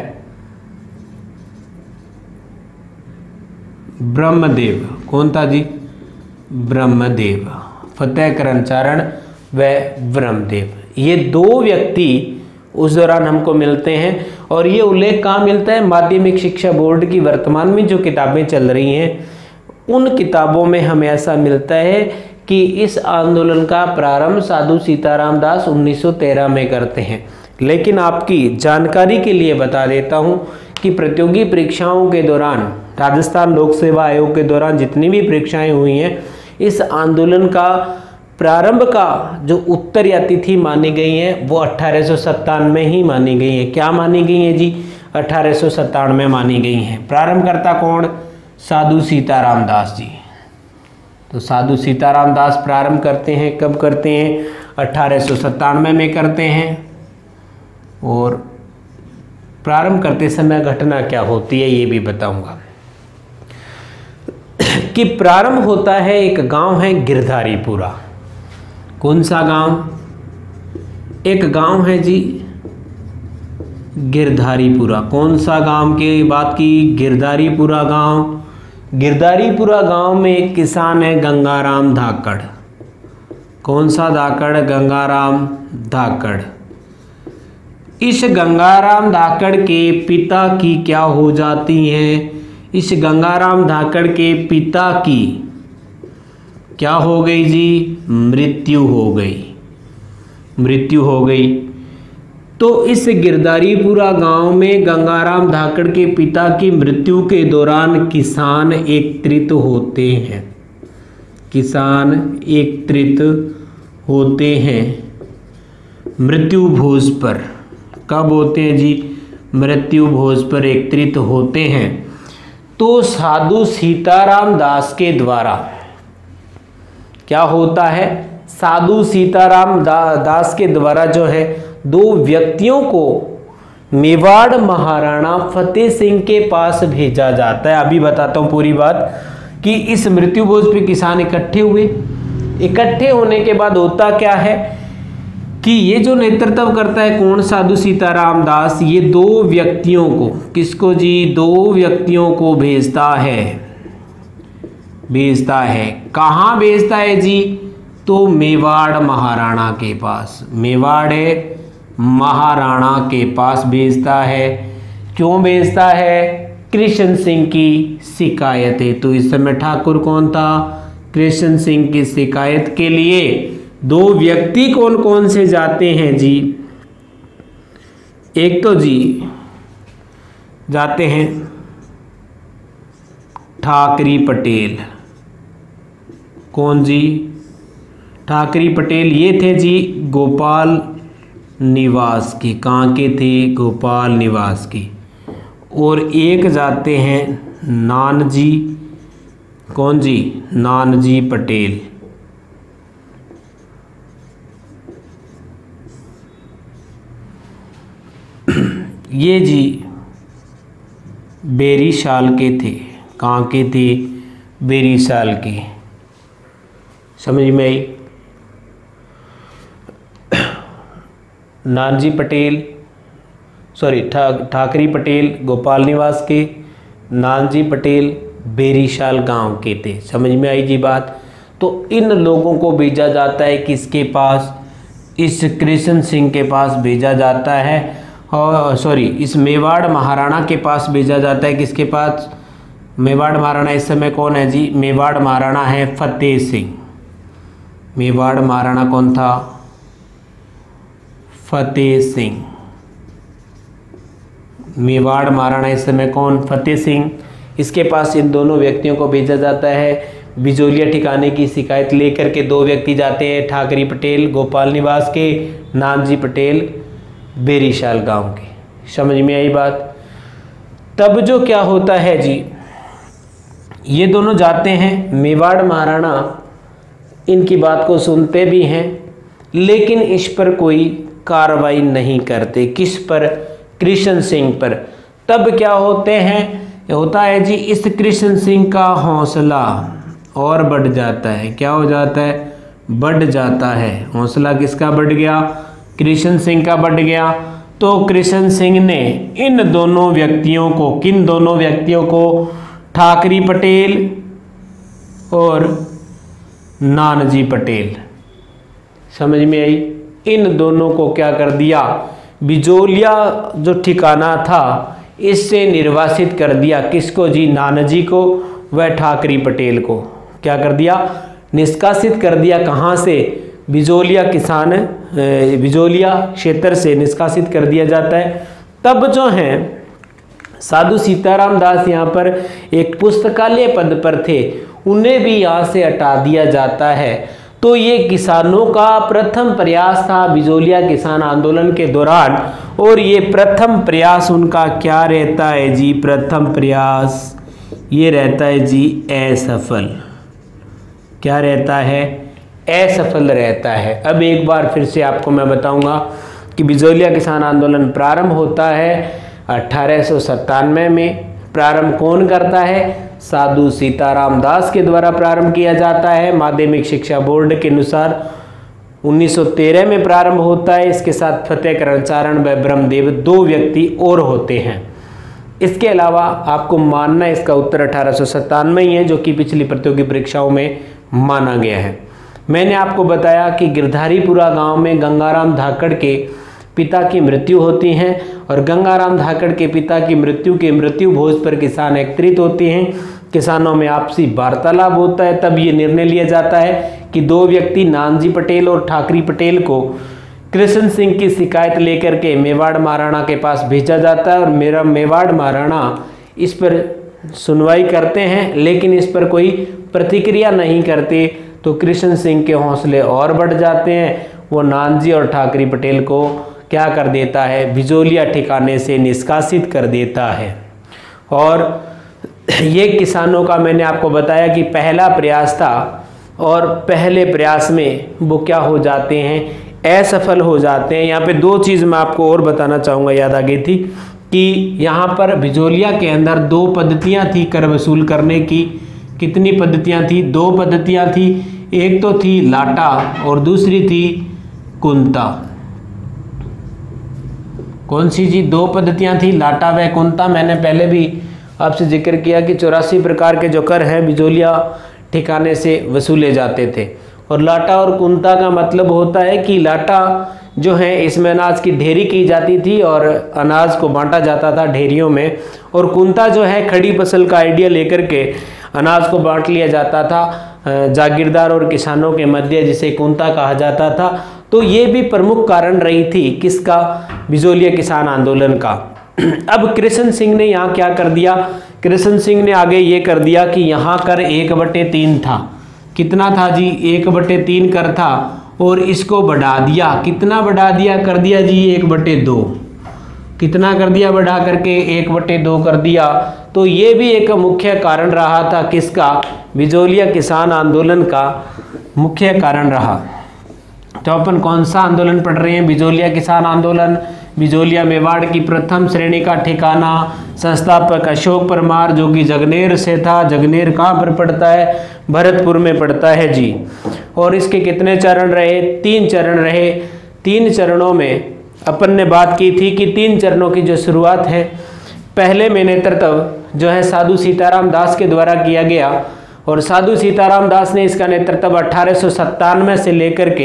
A: ब्रह्मदेव। कौन था जी? ब्रह्मदेव। फतेहकरण चारण व ब्रह्मदेव, ये दो व्यक्ति उस दौरान हमको मिलते हैं। और ये उल्लेख कहाँ मिलता है? माध्यमिक शिक्षा बोर्ड की वर्तमान में जो किताबें चल रही हैं उन किताबों में हमें ऐसा मिलता है कि इस आंदोलन का प्रारंभ साधु सीताराम दास 1913 में करते हैं। लेकिन आपकी जानकारी के लिए बता देता हूं कि प्रतियोगी परीक्षाओं के दौरान, राजस्थान लोक सेवा आयोग के दौरान जितनी भी परीक्षाएं हुई हैं, इस आंदोलन का प्रारंभ का जो उत्तर या तिथि मानी गई है वो 1897 ही मानी गई है। क्या मानी गई है जी? 1897 मानी गई हैं। प्रारंभकर्ता कौन? साधु सीताराम दास जी। तो साधु सीताराम दास प्रारंभ करते हैं। कब करते हैं? 1897 में करते हैं। और प्रारंभ करते समय घटना क्या होती है ये भी बताऊंगा। कि प्रारंभ होता है, एक गांव है गिरधारीपुरा। कौन सा गांव? एक गांव है जी गिरधारीपुरा। कौन सा गांव की बात की? गिरधारीपुरा गांव। गिरधारीपुरा गांव में एक किसान है गंगाराम धाकड़। कौन सा धाकड़? गंगाराम धाकड़। इस गंगाराम धाकड़ के पिता की क्या हो जाती है? इस गंगाराम धाकड़ के पिता की क्या हो गई जी? मृत्यु हो गई। मृत्यु हो गई। तो इस गिरधारीपुरा गांव में गंगाराम धाकड़ के पिता की मृत्यु के दौरान किसान एकत्रित होते हैं। किसान एकत्रित होते हैं मृत्यु भोज पर। कब होते हैं जी? मृत्यु भोज पर एकत्रित होते हैं। तो साधु सीताराम दास के द्वारा क्या होता है? साधु सीताराम दास के द्वारा जो है दो व्यक्तियों को मेवाड़ महाराणा फतेह सिंह के पास भेजा जाता है। अभी बताता हूँ पूरी बात कि इस मृत्यु भोज पे किसान इकट्ठे हुए। इकट्ठे होने के बाद होता क्या है कि ये जो नेतृत्व करता है कौन? साधु सीताराम दास। ये दो व्यक्तियों को, किसको जी? दो व्यक्तियों को भेजता है। भेजता है कहाँ भेजता है जी? तो मेवाड़ महाराणा के पास। मेवाड़ महाराणा के पास भेजता है। क्यों भेजता है? कृष्ण सिंह की शिकायत है। तो इस समय ठाकुर कौन था? कृष्ण सिंह की शिकायत के लिए दो व्यक्ति कौन कौन से जाते हैं जी? एक तो जी जाते हैं ठाकरी पटेल। कौन जी? ठाकरी पटेल। ये थे जी गोपाल निवास के। कहाँ के थे? गोपाल निवास के। और एक जाते हैं नानजी। कौन जी? नानजी पटेल। ये जी बेरीशाल के थे। कहाँ के थे? बेरीशाल के। समझ में आई? नानजी पटेल, सॉरी ठाकरी पटेल गोपाल निवास के, नानजी पटेल बेरीशाल गांव के थे। समझ में आई जी बात? तो इन लोगों को भेजा जाता है किसके पास? इस कृष्ण सिंह के पास भेजा जाता है। और सॉरी, इस मेवाड़ महाराणा के पास भेजा जाता है। किसके पास? मेवाड़ महाराणा इस समय कौन है जी? मेवाड़ महाराणा है फतेह सिंह। मेवाड़ महाराणा कौन था? फतेह सिंह। मेवाड़ महाराणा इस समय कौन? फतेह सिंह। इसके पास इन दोनों व्यक्तियों को भेजा जाता है। बिजोलिया ठिकाने की शिकायत लेकर के दो व्यक्ति जाते हैं, ठाकरी पटेल गोपाल निवास के, नानजी पटेल बेरीशाल गांव के। समझ में आई बात? तब जो क्या होता है जी, ये दोनों जाते हैं। मेवाड़ महाराणा इनकी बात को सुनते भी हैं लेकिन इस पर कोई कार्रवाई नहीं करते। किस पर? कृष्ण सिंह पर। तब क्या होते हैं, होता है जी, इस कृष्ण सिंह का हौसला और बढ़ जाता है। क्या हो जाता है? बढ़ जाता है। हौसला किसका बढ़ गया? कृष्ण सिंह का बढ़ गया। तो कृष्ण सिंह ने इन दोनों व्यक्तियों को, किन दोनों व्यक्तियों को? ठाकरी पटेल और नानजी पटेल। समझ में आई? इन दोनों को क्या कर दिया? बिजोलिया जो ठिकाना था इससे निर्वासित कर दिया। किसको जी? नानजी को व ठाकरी पटेल को क्या कर दिया? निष्कासित कर दिया। कहाँ से? बिजोलिया बिजोलिया क्षेत्र से निष्कासित कर दिया जाता है। तब जो है साधु सीताराम दास यहाँ पर एक पुस्तकालय पद पर थे, उन्हें भी यहाँ से हटा दिया जाता है। तो ये किसानों का प्रथम प्रयास था बिजोलिया किसान आंदोलन के दौरान, और ये प्रथम प्रयास उनका क्या रहता है जी? प्रथम प्रयास ये रहता है जी असफल। क्या रहता है? असफल रहता है। अब एक बार फिर से आपको मैं बताऊंगा कि बिजोलिया किसान आंदोलन प्रारंभ होता है 1897 में। प्रारंभ कौन करता है? साधु सीताराम दास के द्वारा प्रारंभ किया जाता है। माध्यमिक शिक्षा बोर्ड के अनुसार 1913 में प्रारंभ होता है। इसके साथ फतेहकरण चारण व ब्रह्मदेव 2 व्यक्ति और होते हैं। इसके अलावा आपको मानना इसका उत्तर 1897 ही है, जो कि पिछली प्रतियोगी परीक्षाओं में माना गया है। मैंने आपको बताया कि गिरधारीपुरा गांव में गंगाराम धाकड़ के पिता की मृत्यु होती है, और गंगाराम धाकड़ के पिता की मृत्यु भोज पर किसान एकत्रित होते हैं। किसानों में आपसी वार्तालाप होता है। तब ये निर्णय लिया जाता है कि 2 व्यक्ति नानजी पटेल और ठाकरी पटेल को कृष्ण सिंह की शिकायत लेकर के मेवाड़ महाराणा के पास भेजा जाता है, और मेरा मेवाड़ महाराणा इस पर सुनवाई करते हैं, लेकिन इस पर कोई प्रतिक्रिया नहीं करते। तो कृष्ण सिंह के हौसले और बढ़ जाते हैं। वो नानजी और ठाकरी पटेल को क्या कर देता है? बिजोलिया ठिकाने से निष्कासित कर देता है। और ये किसानों का मैंने आपको बताया कि पहला प्रयास था, और पहले प्रयास में वो क्या हो जाते हैं? असफल हो जाते हैं। यहाँ पे 2 चीज़ मैं आपको और बताना चाहूँगा, याद आ गई थी कि यहाँ पर बिजोलिया के अंदर 2 पद्धतियाँ थी कर वसूल करने की। कितनी पद्धतियाँ थी? 2 पद्धतियाँ थी। एक तो थी लाटा और दूसरी थी कुंता। कौन सी जी? 2 पद्धतियाँ थी, लाटा व कुंता। मैंने पहले भी आपसे जिक्र किया कि 84 प्रकार के जो कर हैं बिजोलिया ठिकाने से वसूले जाते थे। और लाटा और कुंता का मतलब होता है कि लाटा जो है इसमें अनाज की ढेरी की जाती थी और अनाज को बांटा जाता था ढेरियों में, और कुंता जो है खड़ी फसल का आइडिया लेकर के अनाज को बांट लिया जाता था जागीरदार और किसानों के मध्य, जिसे कुंता कहा जाता था। तो ये भी प्रमुख कारण रही थी किसका? बिजोलिया किसान आंदोलन का। अब कृष्ण सिंह ने यहाँ क्या कर दिया? कृष्ण सिंह ने आगे ये कर दिया कि यहाँ कर 1/3 था। कितना था जी? 1/3 कर था, और इसको बढ़ा दिया। कितना बढ़ा दिया? कर दिया जी 1/2। कितना कर दिया? बढ़ा करके 1/2 कर दिया। तो ये भी एक मुख्य कारण रहा था किसका? बिजोलिया किसान आंदोलन का मुख्य कारण रहा। तो अपन कौन सा आंदोलन पढ़ रहे हैं? बिजोलिया किसान आंदोलन। बिजोलिया मेवाड़ की प्रथम श्रेणी का ठिकाना। संस्थापक अशोक परमार, जो कि जगनेर से था। जगनेर कहाँ पर पड़ता है? भरतपुर में पड़ता है जी। और इसके कितने चरण रहे? 3 चरण रहे। 3 चरणों में अपन ने बात की थी कि 3 चरणों की जो शुरुआत है, पहले में नेतृत्व जो है साधु सीताराम दास के द्वारा किया गया, और साधु सीताराम दास ने इसका नेतृत्व 1897 से लेकर के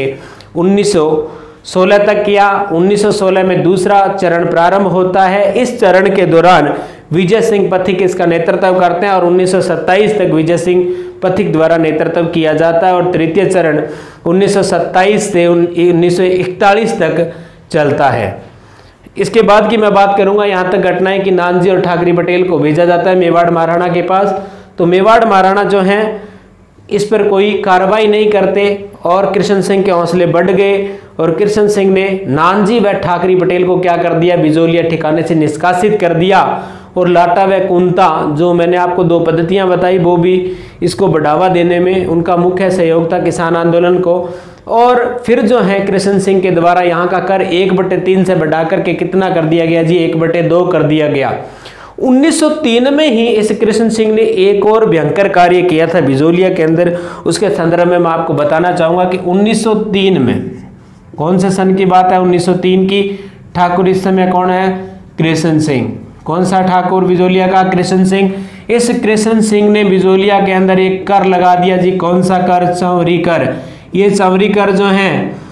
A: 1916 तक किया। 1916 में दूसरा चरण प्रारंभ होता है। इस चरण के दौरान विजय सिंह पथिक इसका नेतृत्व करते हैं, और 1927 तक विजय सिंह पथिक द्वारा नेतृत्व किया जाता है। और तृतीय चरण 1927 से 1941 तक चलता है। इसके बाद की मैं बात करूंगा, यहाँ तक घटनाएं कि नानजी और ठाकरी पटेल को भेजा जाता है मेवाड़ महाराणा के पास। तो मेवाड़ महाराणा जो हैं इस पर कोई कार्रवाई नहीं करते, और कृष्ण सिंह के हौसले बढ़ गए, और कृष्ण सिंह ने नानजी व ठाकरी पटेल को क्या कर दिया? बिजोलिया ठिकाने से निष्कासित कर दिया। और लाटा व कुंता, जो मैंने आपको 2 पद्धतियां बताई, वो भी इसको बढ़ावा देने में उनका मुख्य सहयोग था किसान आंदोलन को। और फिर जो है कृष्ण सिंह के द्वारा यहाँ का कर 1/3 से बढ़ा करके कितना कर दिया गया जी? 1/2 कर दिया गया। 1903 में ही इस कृष्ण सिंह ने एक और भयंकर कार्य किया था बिजोलिया के अंदर। उसके संदर्भ में मैं आपको बताना चाहूँगा कि 1903 में, कौन से सन की बात है, 1903 की। ठाकुर इस समय कौन है, कृष्ण सिंह। कौन सा ठाकुर, बिजोलिया का कृष्ण सिंह। इस कृष्ण सिंह ने बिजोलिया के अंदर एक कर लगा दिया जी। कौन सा कर, चौरी कर। ये चौरी कर जो है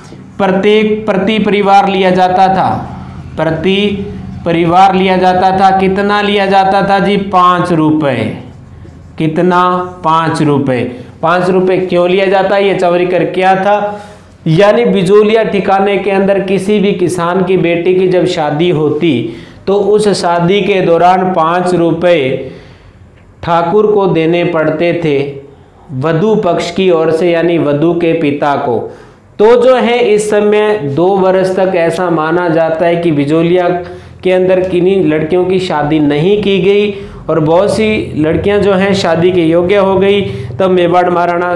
A: प्रति परिवार लिया जाता था, प्रति परिवार लिया जाता था। कितना लिया जाता था जी, 5 रुपए। कितना, 5 रुपए। 5 रुपए क्यों लिया जाता है, ये चौरी कर क्या था, यानी बिजोलिया ठिकाने के अंदर किसी भी किसान की बेटी की जब शादी होती तो उस शादी के दौरान 5 रुपए ठाकुर को देने पड़ते थे वधू पक्ष की ओर से, यानी वधू के पिता को। तो जो है इस समय 2 वर्ष तक ऐसा माना जाता है कि बिजोलिया के अंदर किन्हीं लड़कियों की शादी नहीं की गई और बहुत सी लड़कियां जो हैं शादी के योग्य हो गई। तब मेवाड़ महाराणा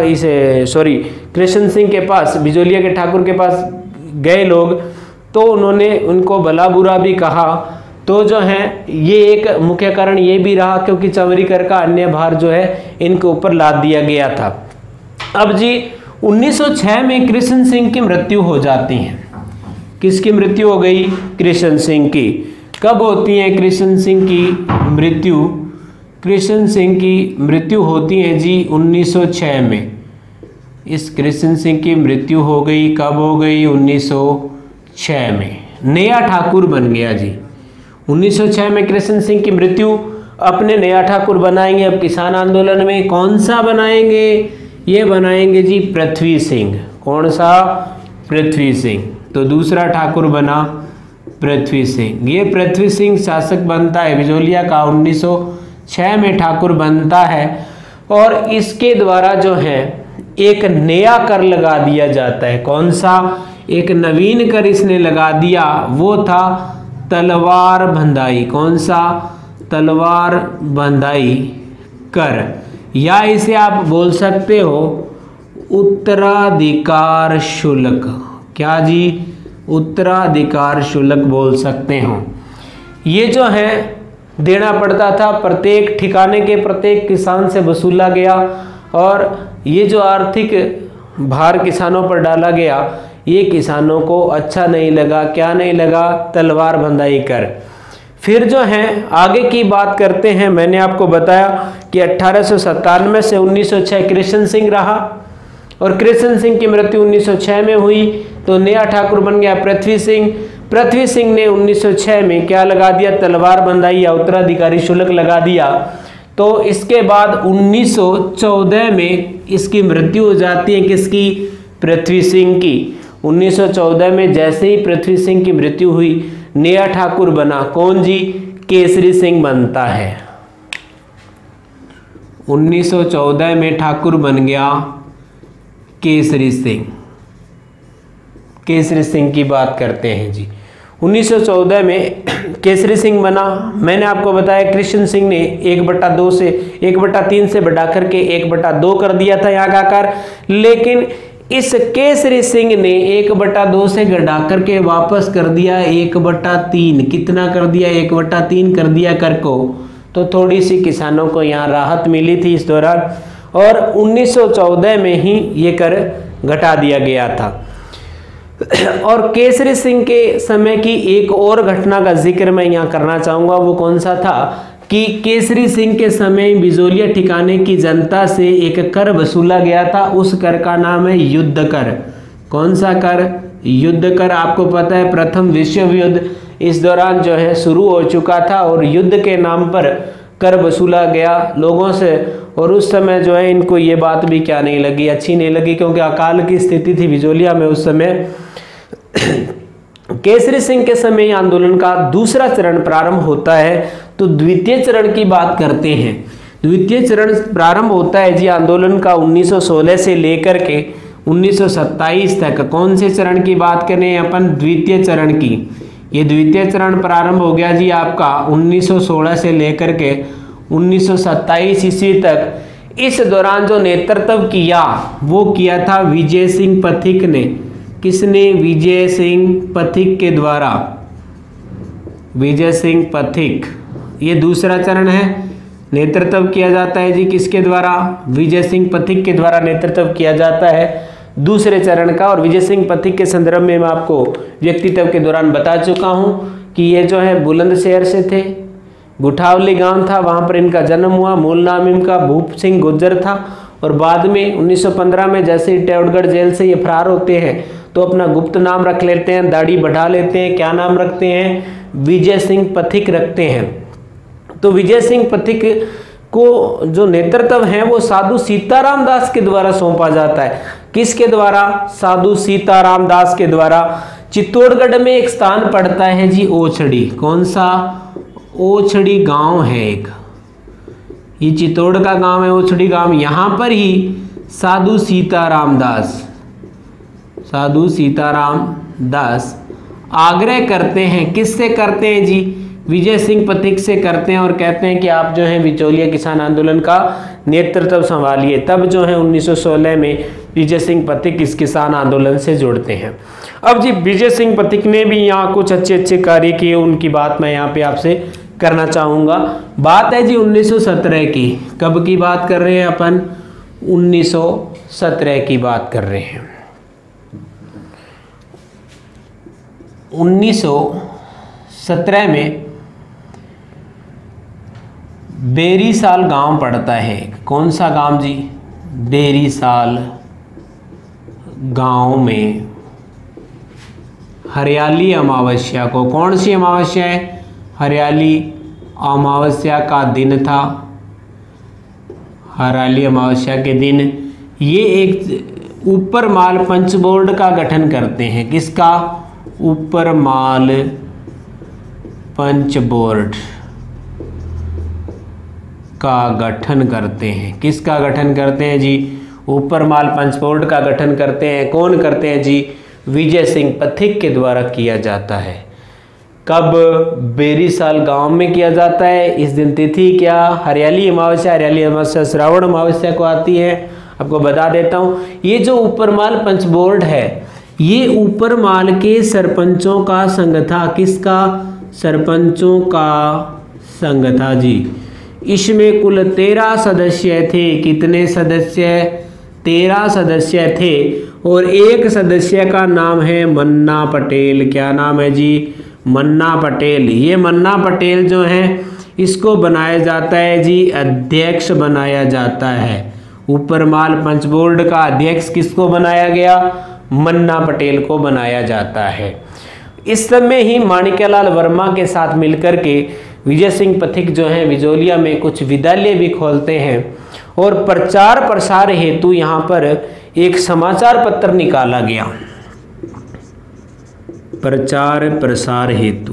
A: कृष्ण सिंह के पास, बिजोलिया के ठाकुर के पास गए लोग, तो उन्होंने उनको भला बुरा भी कहा। तो जो है ये एक मुख्य कारण ये भी रहा क्योंकि चौरी कर का अन्य भार जो है इनके ऊपर लाद दिया गया था। अब जी 1906 में कृष्ण सिंह की मृत्यु हो जाती है। किसकी मृत्यु हो गई, कृष्ण सिंह की। कब होती है कृष्ण सिंह की मृत्यु, कृष्ण सिंह की मृत्यु होती है जी 1906 में। इस कृष्ण सिंह की मृत्यु हो गई, कब हो गई, 1906 में। नया ठाकुर बन गया जी 1906 में कृष्ण सिंह की मृत्यु। अपने नया ठाकुर बनाएंगे अब किसान आंदोलन में। कौन सा बनाएंगे, ये बनाएंगे जी पृथ्वी सिंह। कौन सा, पृथ्वी सिंह। तो दूसरा ठाकुर बना पृथ्वी सिंह। ये पृथ्वी सिंह शासक बनता है बिजोलिया का, 1906 में ठाकुर बनता है और इसके द्वारा जो है एक नया कर लगा दिया जाता है। कौन सा, एक नवीन कर इसने लगा दिया, वो था तलवार बंधाई। कौन सा, तलवार बंधाई कर, या इसे आप बोल सकते हो उत्तराधिकार शुल्क। क्या जी, उत्तराधिकार शुल्क बोल सकते हो। ये जो है देना पड़ता था, प्रत्येक ठिकाने के प्रत्येक किसान से वसूला गया और ये जो आर्थिक भार किसानों पर डाला गया ये किसानों को अच्छा नहीं लगा। क्या नहीं लगा, तलवार बंधाई कर। फिर जो है आगे की बात करते हैं। मैंने आपको बताया कि 1897 से 1906 कृष्ण सिंह रहा और कृष्ण सिंह की मृत्यु 1906 में हुई। तो नया ठाकुर बन गया पृथ्वी सिंह। पृथ्वी सिंह ने 1906 में क्या लगा दिया, तलवार बंधाई या उत्तराधिकारी शुल्क लगा दिया। तो इसके बाद 1914 में इसकी मृत्यु हो जाती है। किसकी, पृथ्वी सिंह की। 1914 में जैसे ही पृथ्वी सिंह की मृत्यु हुई नया ठाकुर बना कौन जी, केसरी सिंह बनता है। 1914 में ठाकुर बन गया केसरी सिंह। केसरी सिंह की बात करते हैं जी। 1914 में केसरी सिंह बना। मैंने आपको बताया कृष्ण सिंह ने 1/2 से 1/3 से बढ़ा करके 1/2 कर दिया था यहाँ का आकार, लेकिन इस केसरी सिंह ने 1/2 से घटा करके वापस कर दिया 1/3। कितना कर दिया, 1/3 कर दिया कर को। तो थोड़ी सी किसानों को यहाँ राहत मिली थी इस दौरान और 1914 में ही ये कर घटा दिया गया था। और केसरी सिंह के समय की एक और घटना का जिक्र मैं यहाँ करना चाहूँगा। वो कौन सा था कि केसरी सिंह के समय बिजोलिया ठिकाने की जनता से एक कर वसूला गया था। उस कर का नाम है युद्ध कर। कौन सा कर, युद्ध कर। आपको पता है प्रथम विश्व युद्ध इस दौरान जो है शुरू हो चुका था और युद्ध के नाम पर कर वसूला गया लोगों से। और उस समय जो है इनको ये बात भी क्या नहीं लगी, अच्छी नहीं लगी, क्योंकि अकाल की स्थिति थी बिजोलिया में उस समय। केसरी सिंह के समय आंदोलन का दूसरा चरण प्रारंभ होता है। तो द्वितीय चरण की बात करते हैं। द्वितीय चरण प्रारंभ होता है जी आंदोलन का 1916 से लेकर के 1927 तक। कौन से चरण की बात करें अपन, द्वितीय चरण की। ये द्वितीय चरण प्रारंभ हो गया जी आपका 1916 से लेकर के 1927 ईस्वी तक। इस दौरान जो नेतृत्व किया वो किया था विजय सिंह पथिक ने। किसने, विजय सिंह पथिक के द्वारा। विजय सिंह पथिक ये दूसरा चरण है। नेतृत्व किया जाता है जी किसके द्वारा? विजय सिंह पथिक के द्वारा नेतृत्व किया जाता है दूसरे चरण का। और विजय सिंह पथिक के संदर्भ में मैं आपको व्यक्तित्व के दौरान बता चुका हूं कि ये जो है बुलंदशहर से थे, गुठावली गांव था, वहां पर इनका जन्म हुआ। मूल नाम इनका भूप सिंह गुज्जर था और बाद में 1915 में जैसे ही टैवड़गढ़ जेल से ये फरार होते हैं तो अपना गुप्त नाम रख लेते हैं, दाढ़ी बढ़ा लेते हैं। क्या नाम रखते हैं? विजय सिंह पथिक रखते हैं। तो विजय सिंह पथिक को जो नेतृत्व है वो साधु सीताराम दास के द्वारा सौंपा जाता है। किसके द्वारा? साधु सीताराम दास के द्वारा। चित्तौड़गढ़ में एक स्थान पड़ता है जी ओछड़ी। कौन सा? ओछड़ी गांव है एक, ये चित्तौड़ का गांव है ओछड़ी गांव। यहां पर ही साधु सीताराम दास आग्रह करते हैं। किससे करते हैं जी? विजय सिंह पथिक से करते हैं और कहते हैं कि आप जो है बिचौलिया किसान आंदोलन का नेतृत्व संभालिए। तब जो है 1916 में विजय सिंह पथिक इस किसान आंदोलन से जुड़ते हैं। अब जी विजय सिंह पथिक ने भी यहाँ कुछ अच्छे कार्य किए, उनकी बात मैं यहाँ पे आपसे करना चाहूँगा। बात है जी 1917 की। कब की बात कर रहे हैं अपन? 1917 की बात कर रहे हैं। 1917 में बेरीसाल गांव पड़ता है। कौन सा गांव जी? बेरीसाल गांव में हरियाली अमावस्या को, कौन सी अमावस्या है? हरियाली अमावस्या का दिन था। हरियाली अमावस्या के दिन ये एक ऊपर माल पंच बोर्ड का गठन करते हैं। किसका? ऊपर माल पंच बोर्ड का गठन करते हैं। किसका गठन करते हैं जी? ऊपर माल पंच बोर्ड का गठन करते हैं। कौन करते हैं जी? विजय सिंह पथिक के द्वारा किया जाता है। कब? बेरीसाल गांव में किया जाता है। इस दिन तिथि क्या? हरियाली अमावस्या श्रावण अमावस्या को आती है। आपको बता देता हूँ, ये जो ऊपर माल पंच बोर्ड है ये ऊपर माल के सरपंचों का संघ था। किसका? सरपंचों का संघ था जी। इसमें कुल 13 सदस्य थे। कितने सदस्य? 13 सदस्य थे और एक सदस्य का नाम है मन्ना पटेल। क्या नाम है जी? मन्ना पटेल। ये मन्ना पटेल जो है इसको बनाया जाता है जी, अध्यक्ष बनाया जाता है। ऊपर माल पंच बोर्ड का अध्यक्ष किसको बनाया गया? मन्ना पटेल को बनाया जाता है। इस समय ही माणिक्यलाल वर्मा के साथ मिलकर के विजय सिंह पथिक जो हैं बिजोलिया में कुछ विद्यालय भी खोलते हैं और प्रचार प्रसार हेतु यहाँ पर एक समाचार पत्र निकाला गया। प्रचार प्रसार हेतु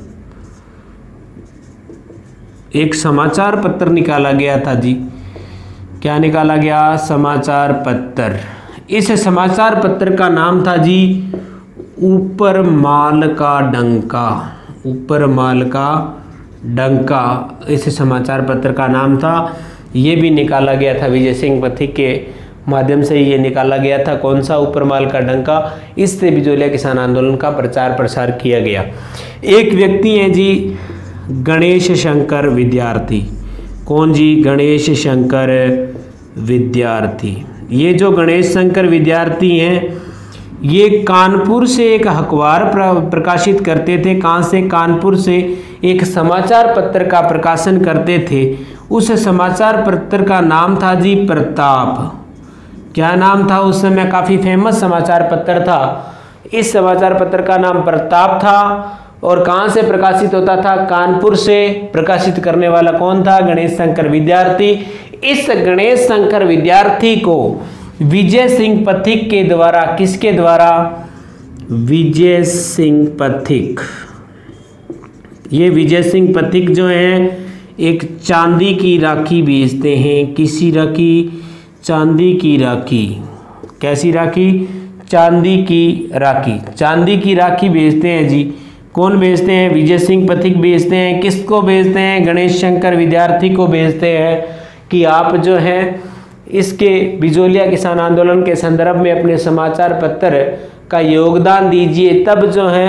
A: एक समाचार पत्र निकाला गया था जी। क्या निकाला गया? समाचार पत्र। इस समाचार पत्र का नाम था जी ऊपर माल का डंका। ऊपर माल का डंका इस समाचार पत्र का नाम था। ये भी निकाला गया था विजय सिंह पथिक के माध्यम से ये निकाला गया था। कौन सा? ऊपर माल का डंका। इससे बिजोलिया किसान आंदोलन का प्रचार प्रसार किया गया। एक व्यक्ति हैं जी गणेश शंकर विद्यार्थी। कौन जी? गणेश शंकर विद्यार्थी। ये जो गणेश शंकर विद्यार्थी हैं ये कानपुर से एक अखबार प्रकाशित करते थे। कहाँ से? कानपुर से एक समाचार पत्र का प्रकाशन करते थे। उस समाचार पत्र का नाम था जी प्रताप। क्या नाम था? उस समय काफ़ी फेमस समाचार पत्र था। इस समाचार पत्र का नाम प्रताप था और कहाँ से प्रकाशित होता था? कानपुर से। प्रकाशित करने वाला कौन था? गणेश शंकर विद्यार्थी। इस गणेश शंकर विद्यार्थी को विजय सिंह पथिक के द्वारा, किसके द्वारा? विजय सिंह पथिक। ये विजय सिंह पथिक जो हैं एक चांदी की राखी बेचते हैं। किसी राखी? चांदी की राखी। कैसी राखी? चांदी की राखी। चांदी की राखी बेचते हैं जी। कौन बेचते हैं? विजय सिंह पथिक बेचते हैं। किसको बेचते हैं? गणेश शंकर विद्यार्थी को बेचते हैं कि आप जो है इसके बिजोलिया किसान आंदोलन के संदर्भ में अपने समाचार पत्र का योगदान दीजिए। तब जो है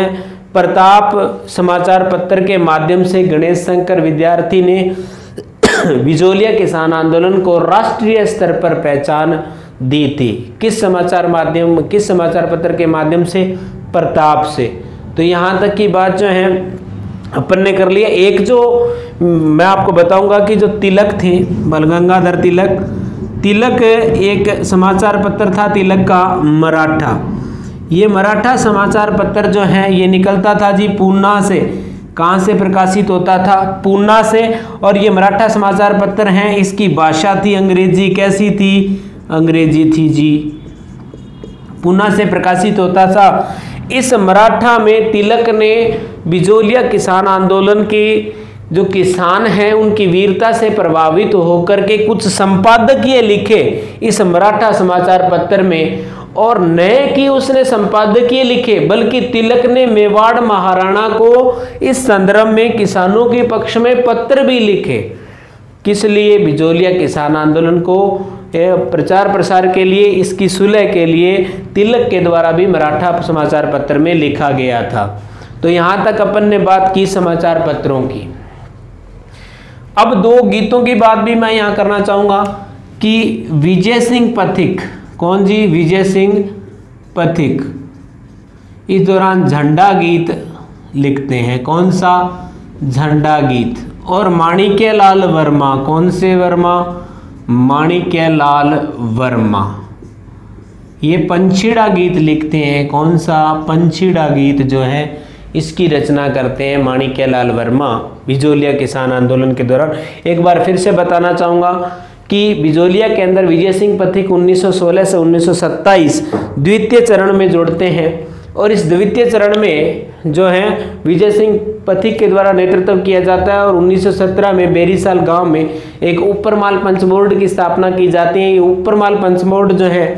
A: प्रताप समाचार पत्र के माध्यम से गणेश शंकर विद्यार्थी ने बिजोलिया किसान आंदोलन को राष्ट्रीय स्तर पर पहचान दी थी। किस समाचार पत्र के माध्यम से? प्रताप से। तो यहाँ तक की बात जो है अपन ने कर लिया। एक जो मैं आपको बताऊंगा कि जो तिलक थे, बाल गंगाधर तिलक एक समाचार पत्र था तिलक का मराठा। ये मराठा समाचार पत्र जो है ये निकलता था जी पूना से। कहाँ से प्रकाशित होता था? पूना से। और ये मराठा समाचार पत्र हैं, इसकी भाषा थी अंग्रेजी। कैसी थी? अंग्रेजी थी जी। पूना से प्रकाशित होता था। इस मराठा में तिलक ने बिजोलिया किसान आंदोलन के जो किसान हैं उनकी वीरता से प्रभावित होकर के कुछ संपादकीय लिखे इस मराठा समाचार पत्र में। और नए की उसने संपादकीय लिखे, बल्कि तिलक ने मेवाड़ महाराणा को इस संदर्भ में किसानों के पक्ष में पत्र भी लिखे। किस लिए? बिजोलिया किसान आंदोलन को प्रचार प्रसार के लिए, इसकी सुलह के लिए तिलक के द्वारा भी मराठा समाचार पत्र में लिखा गया था। तो यहाँ तक अपन ने बात की समाचार पत्रों की। अब दो गीतों की बात भी मैं यहाँ करना चाहूँगा कि विजय सिंह पथिक, कौन जी? विजय सिंह पथिक इस दौरान झंडा गीत लिखते हैं। कौन सा? झंडा गीत। और माणिक्यलाल वर्मा, कौन से वर्मा? माणिक्यलाल वर्मा ये पंछीड़ा गीत लिखते हैं। कौन सा? पंछीड़ा गीत जो है इसकी रचना करते हैं माणिक्यलाल वर्मा बिजोलिया किसान आंदोलन के दौरान। एक बार फिर से बताना चाहूँगा कि बिजोलिया के अंदर विजय सिंह पथिक 1916 से 1927 द्वितीय चरण में जोड़ते हैं। और इस द्वितीय चरण में जो है विजय सिंह पथिक के द्वारा नेतृत्व किया जाता है। और 1917 में बेरीसाल गांव में एक ऊपरमाल पंच बोर्ड की स्थापना की जाती है। ये ऊपरमाल पंच बोर्ड जो है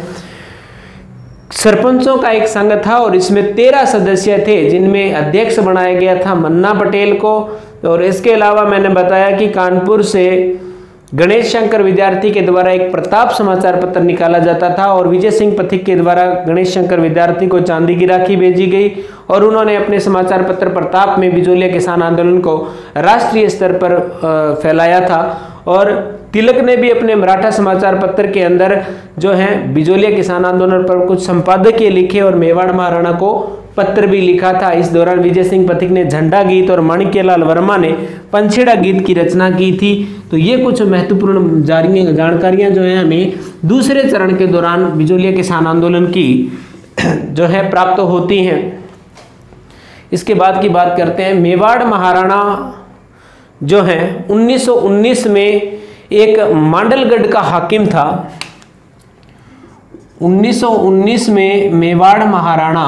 A: सरपंचों का एक संघ था और इसमें 13 सदस्य थे, जिनमें अध्यक्ष बनाया गया था मन्ना पटेल को। और इसके अलावा मैंने बताया कि कानपुर से गणेश शंकर विद्यार्थी के द्वारा एक प्रताप समाचार पत्र निकाला जाता था और विजय सिंह पथिक के द्वारा गणेश शंकर विद्यार्थी को चांदी की राखी भेजी गई और उन्होंने अपने समाचार पत्र प्रताप में बिजोलिया किसान आंदोलन को राष्ट्रीय स्तर पर फैलाया था। और तिलक ने भी अपने मराठा समाचार पत्र के अंदर जो है बिजोलिया किसान आंदोलन पर कुछ संपादकीय लिखे और मेवाड़ महाराणा को पत्र भी लिखा था। इस दौरान विजय सिंह पथिक ने झंडा गीत और माणिक्यलाल वर्मा ने पंछीड़ा गीत की रचना की थी। तो ये कुछ महत्वपूर्ण जानकारियां जो है हमें दूसरे चरण के दौरान बिजोलिया किसान आंदोलन की जो है प्राप्त होती हैं। इसके बाद की बात करते हैं। मेवाड़ महाराणा जो है 1919 में एक मांडलगढ़ का हाकिम था। 1919 में मेवाड़ महाराणा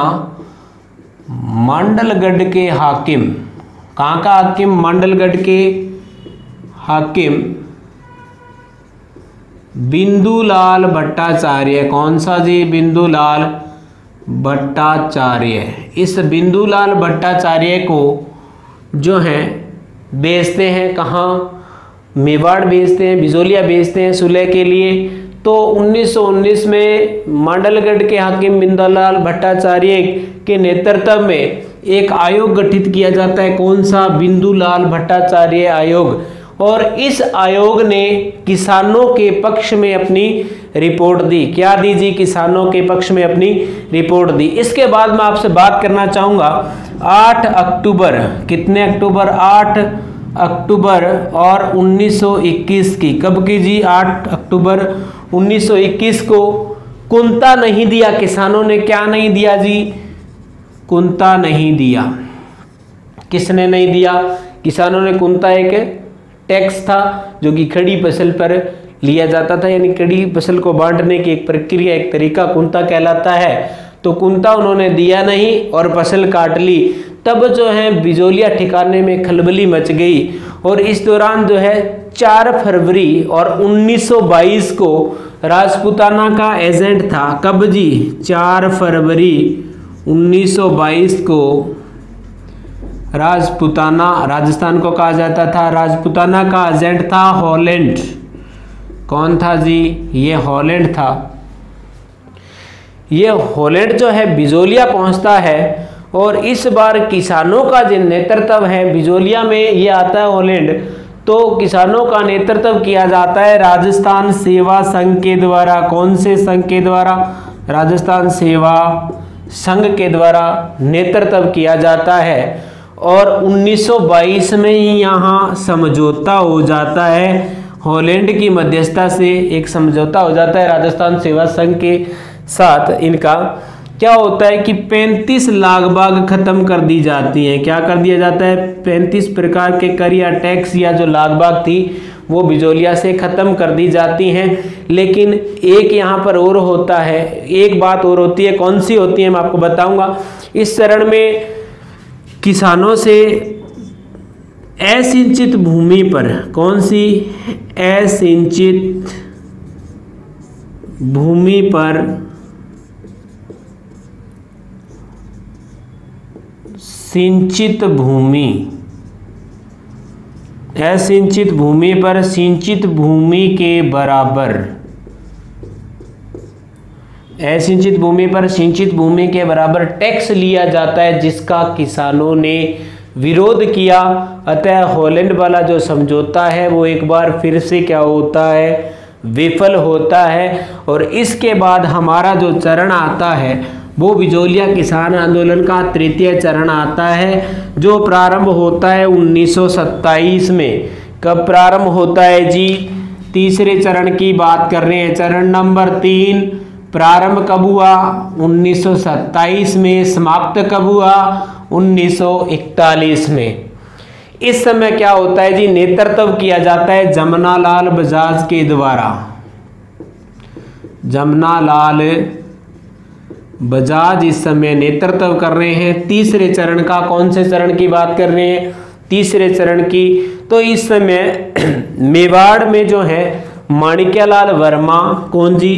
A: मांडलगढ़ के हाकिम, कहाँ का हाकिम? मांडलगढ़ के हाकिम बिंदुलाल भट्टाचार्य। कौन सा जी? बिंदुलाल भट्टाचार्य। इस बिंदुलाल भट्टाचार्य को जो है बेचते हैं कहाँ? मेवाड़ बेचते हैं, बिजोलिया बेचते हैं सुलह के लिए। तो 1919 में मांडलगढ़ के हाकिम बिंदुलाल भट्टाचार्य के नेतृत्व में एक आयोग गठित किया जाता है। कौन सा? बिंदुलाल भट्टाचार्य आयोग। और इस आयोग ने किसानों के पक्ष में अपनी रिपोर्ट दी। क्या दी जी? किसानों के पक्ष में अपनी रिपोर्ट दी। इसके बाद मैं आपसे बात करना चाहूँगा 8 अक्टूबर, कितने अक्टूबर? 8 अक्टूबर और 1921 की। कब की जी? 8 अक्टूबर 1921 को। कुंता नहीं दिया किसानों ने। क्या नहीं दिया जी? कुंता नहीं दिया। किसने नहीं दिया? किसानों ने। कुंता एक टैक्स था जो कि खड़ी फसल पर लिया जाता था, यानी खड़ी फसल को बांटने की एक प्रक्रिया, एक तरीका कुंता कहलाता है। तो कुंता उन्होंने दिया नहीं और फसल काट ली। तब जो है बिजोलिया ठिकाने में खलबली मच गई। और इस दौरान जो है 4 फरवरी और 1922 को राजपूताना का एजेंट था। कब जी? 4 फरवरी 1922 को राजपूताना, राजस्थान को कहा जाता था, राजपूताना का एजेंट था हॉलैंड। कौन था जी? ये हॉलैंड था। ये हॉलैंड जो है बिजोलिया पहुंचता है और इस बार किसानों का जो नेतृत्व है, बिजोलिया में ये आता है हॉलैंड, तो किसानों का नेतृत्व किया जाता है राजस्थान सेवा संघ के द्वारा। कौन से संघ के द्वारा? राजस्थान सेवा संघ के द्वारा नेतृत्व किया जाता है। और 1922 में ही यहाँ समझौता हो जाता है, हॉलैंड की मध्यस्थता से एक समझौता हो जाता है राजस्थान सेवा संघ के साथ। इनका क्या होता है कि 35 लाख बाग खत्म कर दी जाती हैं। क्या कर दिया जाता है? 35 प्रकार के कर या टैक्स या जो लाख बाग थी वो बिजोलिया से ख़त्म कर दी जाती हैं। लेकिन एक यहाँ पर और होता है, एक बात और होती है। कौन सी होती है मैं आपको बताऊंगा। इस चरण में किसानों से असिंचित भूमि पर, कौन सी? असिंचित भूमि पर सिंचित भूमि, असिंचित भूमि पर सिंचित भूमि के बराबर, असिंचित भूमि पर सिंचित भूमि के बराबर टैक्स लिया जाता है, जिसका किसानों ने विरोध किया। अतः हॉलैंड वाला जो समझौता है वो एक बार फिर से क्या होता है? विफल होता है। और इसके बाद हमारा जो चरण आता है वो बिजोलिया किसान आंदोलन का तृतीय चरण आता है, जो प्रारंभ होता है 1927 में। कब प्रारंभ होता है जी? तीसरे चरण की बात कर रहे हैं, चरण नंबर 3। प्रारंभ कब हुआ? 1927 में। समाप्त कब हुआ? 1941 में। इस समय क्या होता है जी? नेतृत्व किया जाता है जमनालाल बजाज के द्वारा। जमनालाल बजाज इस समय नेतृत्व कर रहे हैं तीसरे चरण का। कौन से चरण की बात कर रहे हैं? तीसरे चरण की। तो इस समय मेवाड़ में जो है माणिक्यलाल वर्मा, कौन जी?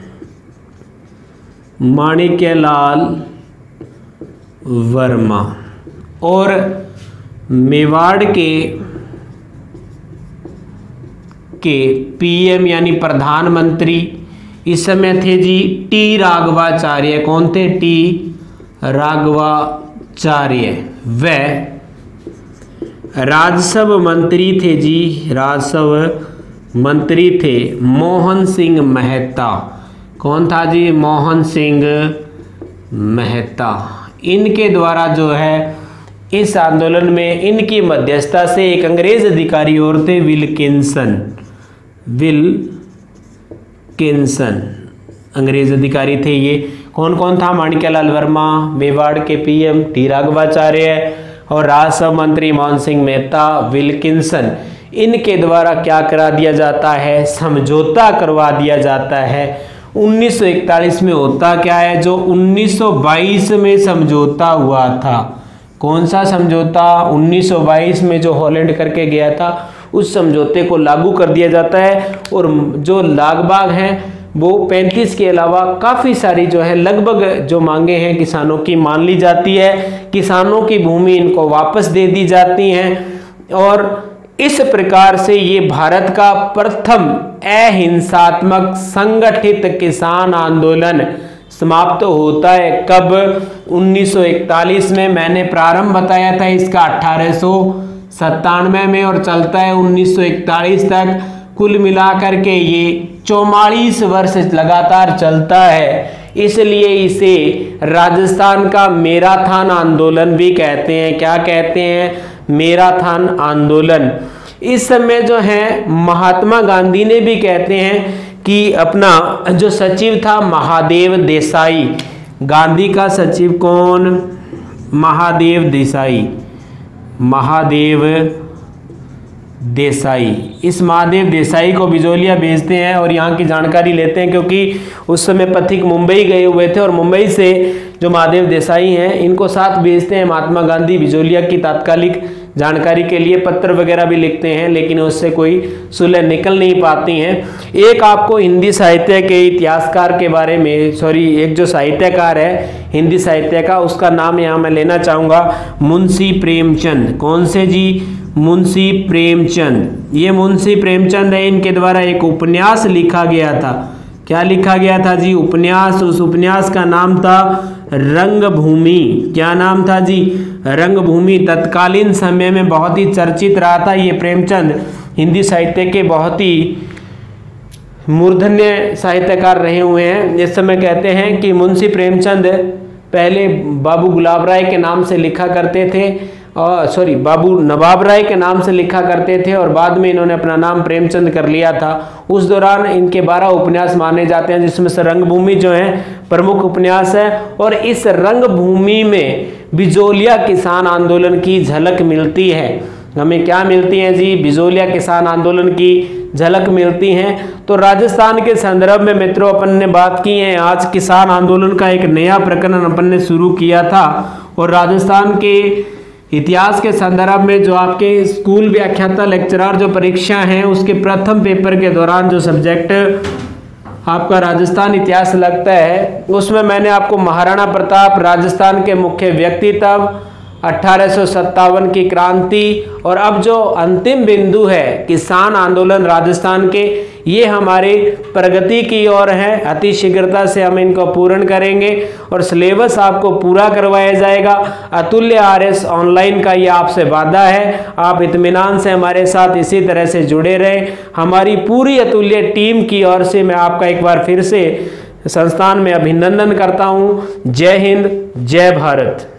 A: माणिक्यलाल वर्मा। और मेवाड़ के पीएम यानी प्रधानमंत्री इस समय थे जी टी राघवाचार्य। कौन थे? टी राघवाचार्य। वह राजस्व मंत्री थे जी, राजस्व मंत्री थे मोहन सिंह मेहता। कौन था जी? मोहन सिंह मेहता। इनके द्वारा जो है इस आंदोलन में इनकी मध्यस्थता से एक अंग्रेज अधिकारी और थे, विल्किंसन। अंग्रेज अधिकारी थे ये। कौन कौन था? माणिक्यलाल वर्मा, मेवाड़ के पीएम टी राघवाचार्य और राजस्व मंत्री मोहन सिंह मेहता, विल्किंसन। इनके द्वारा क्या करा दिया जाता है? समझौता करवा दिया जाता है। 1941 में होता क्या है? जो 1922 में समझौता हुआ था। कौन सा समझौता? 1922 में जो हॉलैंड करके गया था, उस समझौते को लागू कर दिया जाता है। और जो लाग बाग हैं वो 35 के अलावा काफ़ी सारी जो है लगभग जो मांगे हैं किसानों की मान ली जाती है। किसानों की भूमि इनको वापस दे दी जाती हैं। और इस प्रकार से ये भारत का प्रथम अहिंसात्मक संगठित किसान आंदोलन समाप्त होता है। कब? 1941 में। मैंने प्रारंभ बताया था इसका 1897 में और चलता है 1941 तक। कुल मिलाकर के ये 44 वर्ष लगातार चलता है। इसलिए इसे राजस्थान का मैराथन आंदोलन भी कहते हैं। क्या कहते हैं? मैराथन आंदोलन। इस समय जो है महात्मा गांधी ने भी कहते हैं कि अपना जो सचिव था महादेव देसाई, गांधी का सचिव कौन? महादेव देसाई। महादेव देसाई। इस महादेव देसाई को बिजोलिया भेजते हैं और यहाँ की जानकारी लेते हैं, क्योंकि उस समय पथिक मुंबई गए हुए थे और मुंबई से जो महादेव देसाई हैं इनको साथ भेजते हैं महात्मा गांधी बिजोलिया की तात्कालिक जानकारी के लिए। पत्र वगैरह भी लिखते हैं लेकिन उससे कोई सुलह निकल नहीं पाती हैं। एक आपको हिंदी साहित्य के इतिहासकार के बारे में, एक जो साहित्यकार है हिंदी साहित्य का, उसका नाम यहाँ मैं लेना चाहूँगा, मुंशी प्रेमचंद। कौन से जी? मुंशी प्रेमचंद। ये मुंशी प्रेमचंद है, इनके द्वारा एक उपन्यास लिखा गया था। क्या लिखा गया था जी? उपन्यास। उस उपन्यास का नाम था रंगभूमि। क्या नाम था जी? रंगभूमि। तत्कालीन समय में बहुत ही चर्चित रहा था। ये प्रेमचंद हिंदी साहित्य के बहुत ही मूर्धन्य साहित्यकार रहे हुए हैं। इस समय कहते हैं कि मुंशी प्रेमचंद पहले बाबू गुलाब राय के नाम से लिखा करते थे, और बाबू नवाब राय के नाम से लिखा करते थे, और बाद में इन्होंने अपना नाम प्रेमचंद कर लिया था। उस दौरान इनके 12 उपन्यास माने जाते हैं, जिसमें से रंगभूमि जो है प्रमुख उपन्यास है। और इस रंगभूमि में बिजोलिया किसान आंदोलन की झलक मिलती है। हमें क्या मिलती है जी? बिजोलिया किसान आंदोलन की झलक मिलती हैं। तो राजस्थान के संदर्भ में मित्रों अपन ने बात की है। आज किसान आंदोलन का एक नया प्रकरण अपन ने शुरू किया था, और राजस्थान के इतिहास के संदर्भ में जो आपके स्कूल व्याख्याता लेक्चरर जो परीक्षा हैं उसके प्रथम पेपर के दौरान जो सब्जेक्ट आपका राजस्थान इतिहास लगता है, उसमें मैंने आपको महाराणा प्रताप, राजस्थान के मुख्य व्यक्तित्व, 1857 की क्रांति, और अब जो अंतिम बिंदु है किसान आंदोलन राजस्थान के, ये हमारे प्रगति की ओर है। अति शीघ्रता से हम इनको पूर्ण करेंगे और सिलेबस आपको पूरा करवाया जाएगा। अतुल्य आरएस ऑनलाइन का ये आपसे वादा है। आप इत्मीनान से हमारे साथ इसी तरह से जुड़े रहें। हमारी पूरी अतुल्य टीम की ओर से मैं आपका एक बार फिर से संस्थान में अभिनंदन करता हूँ। जय हिंद, जय भारत।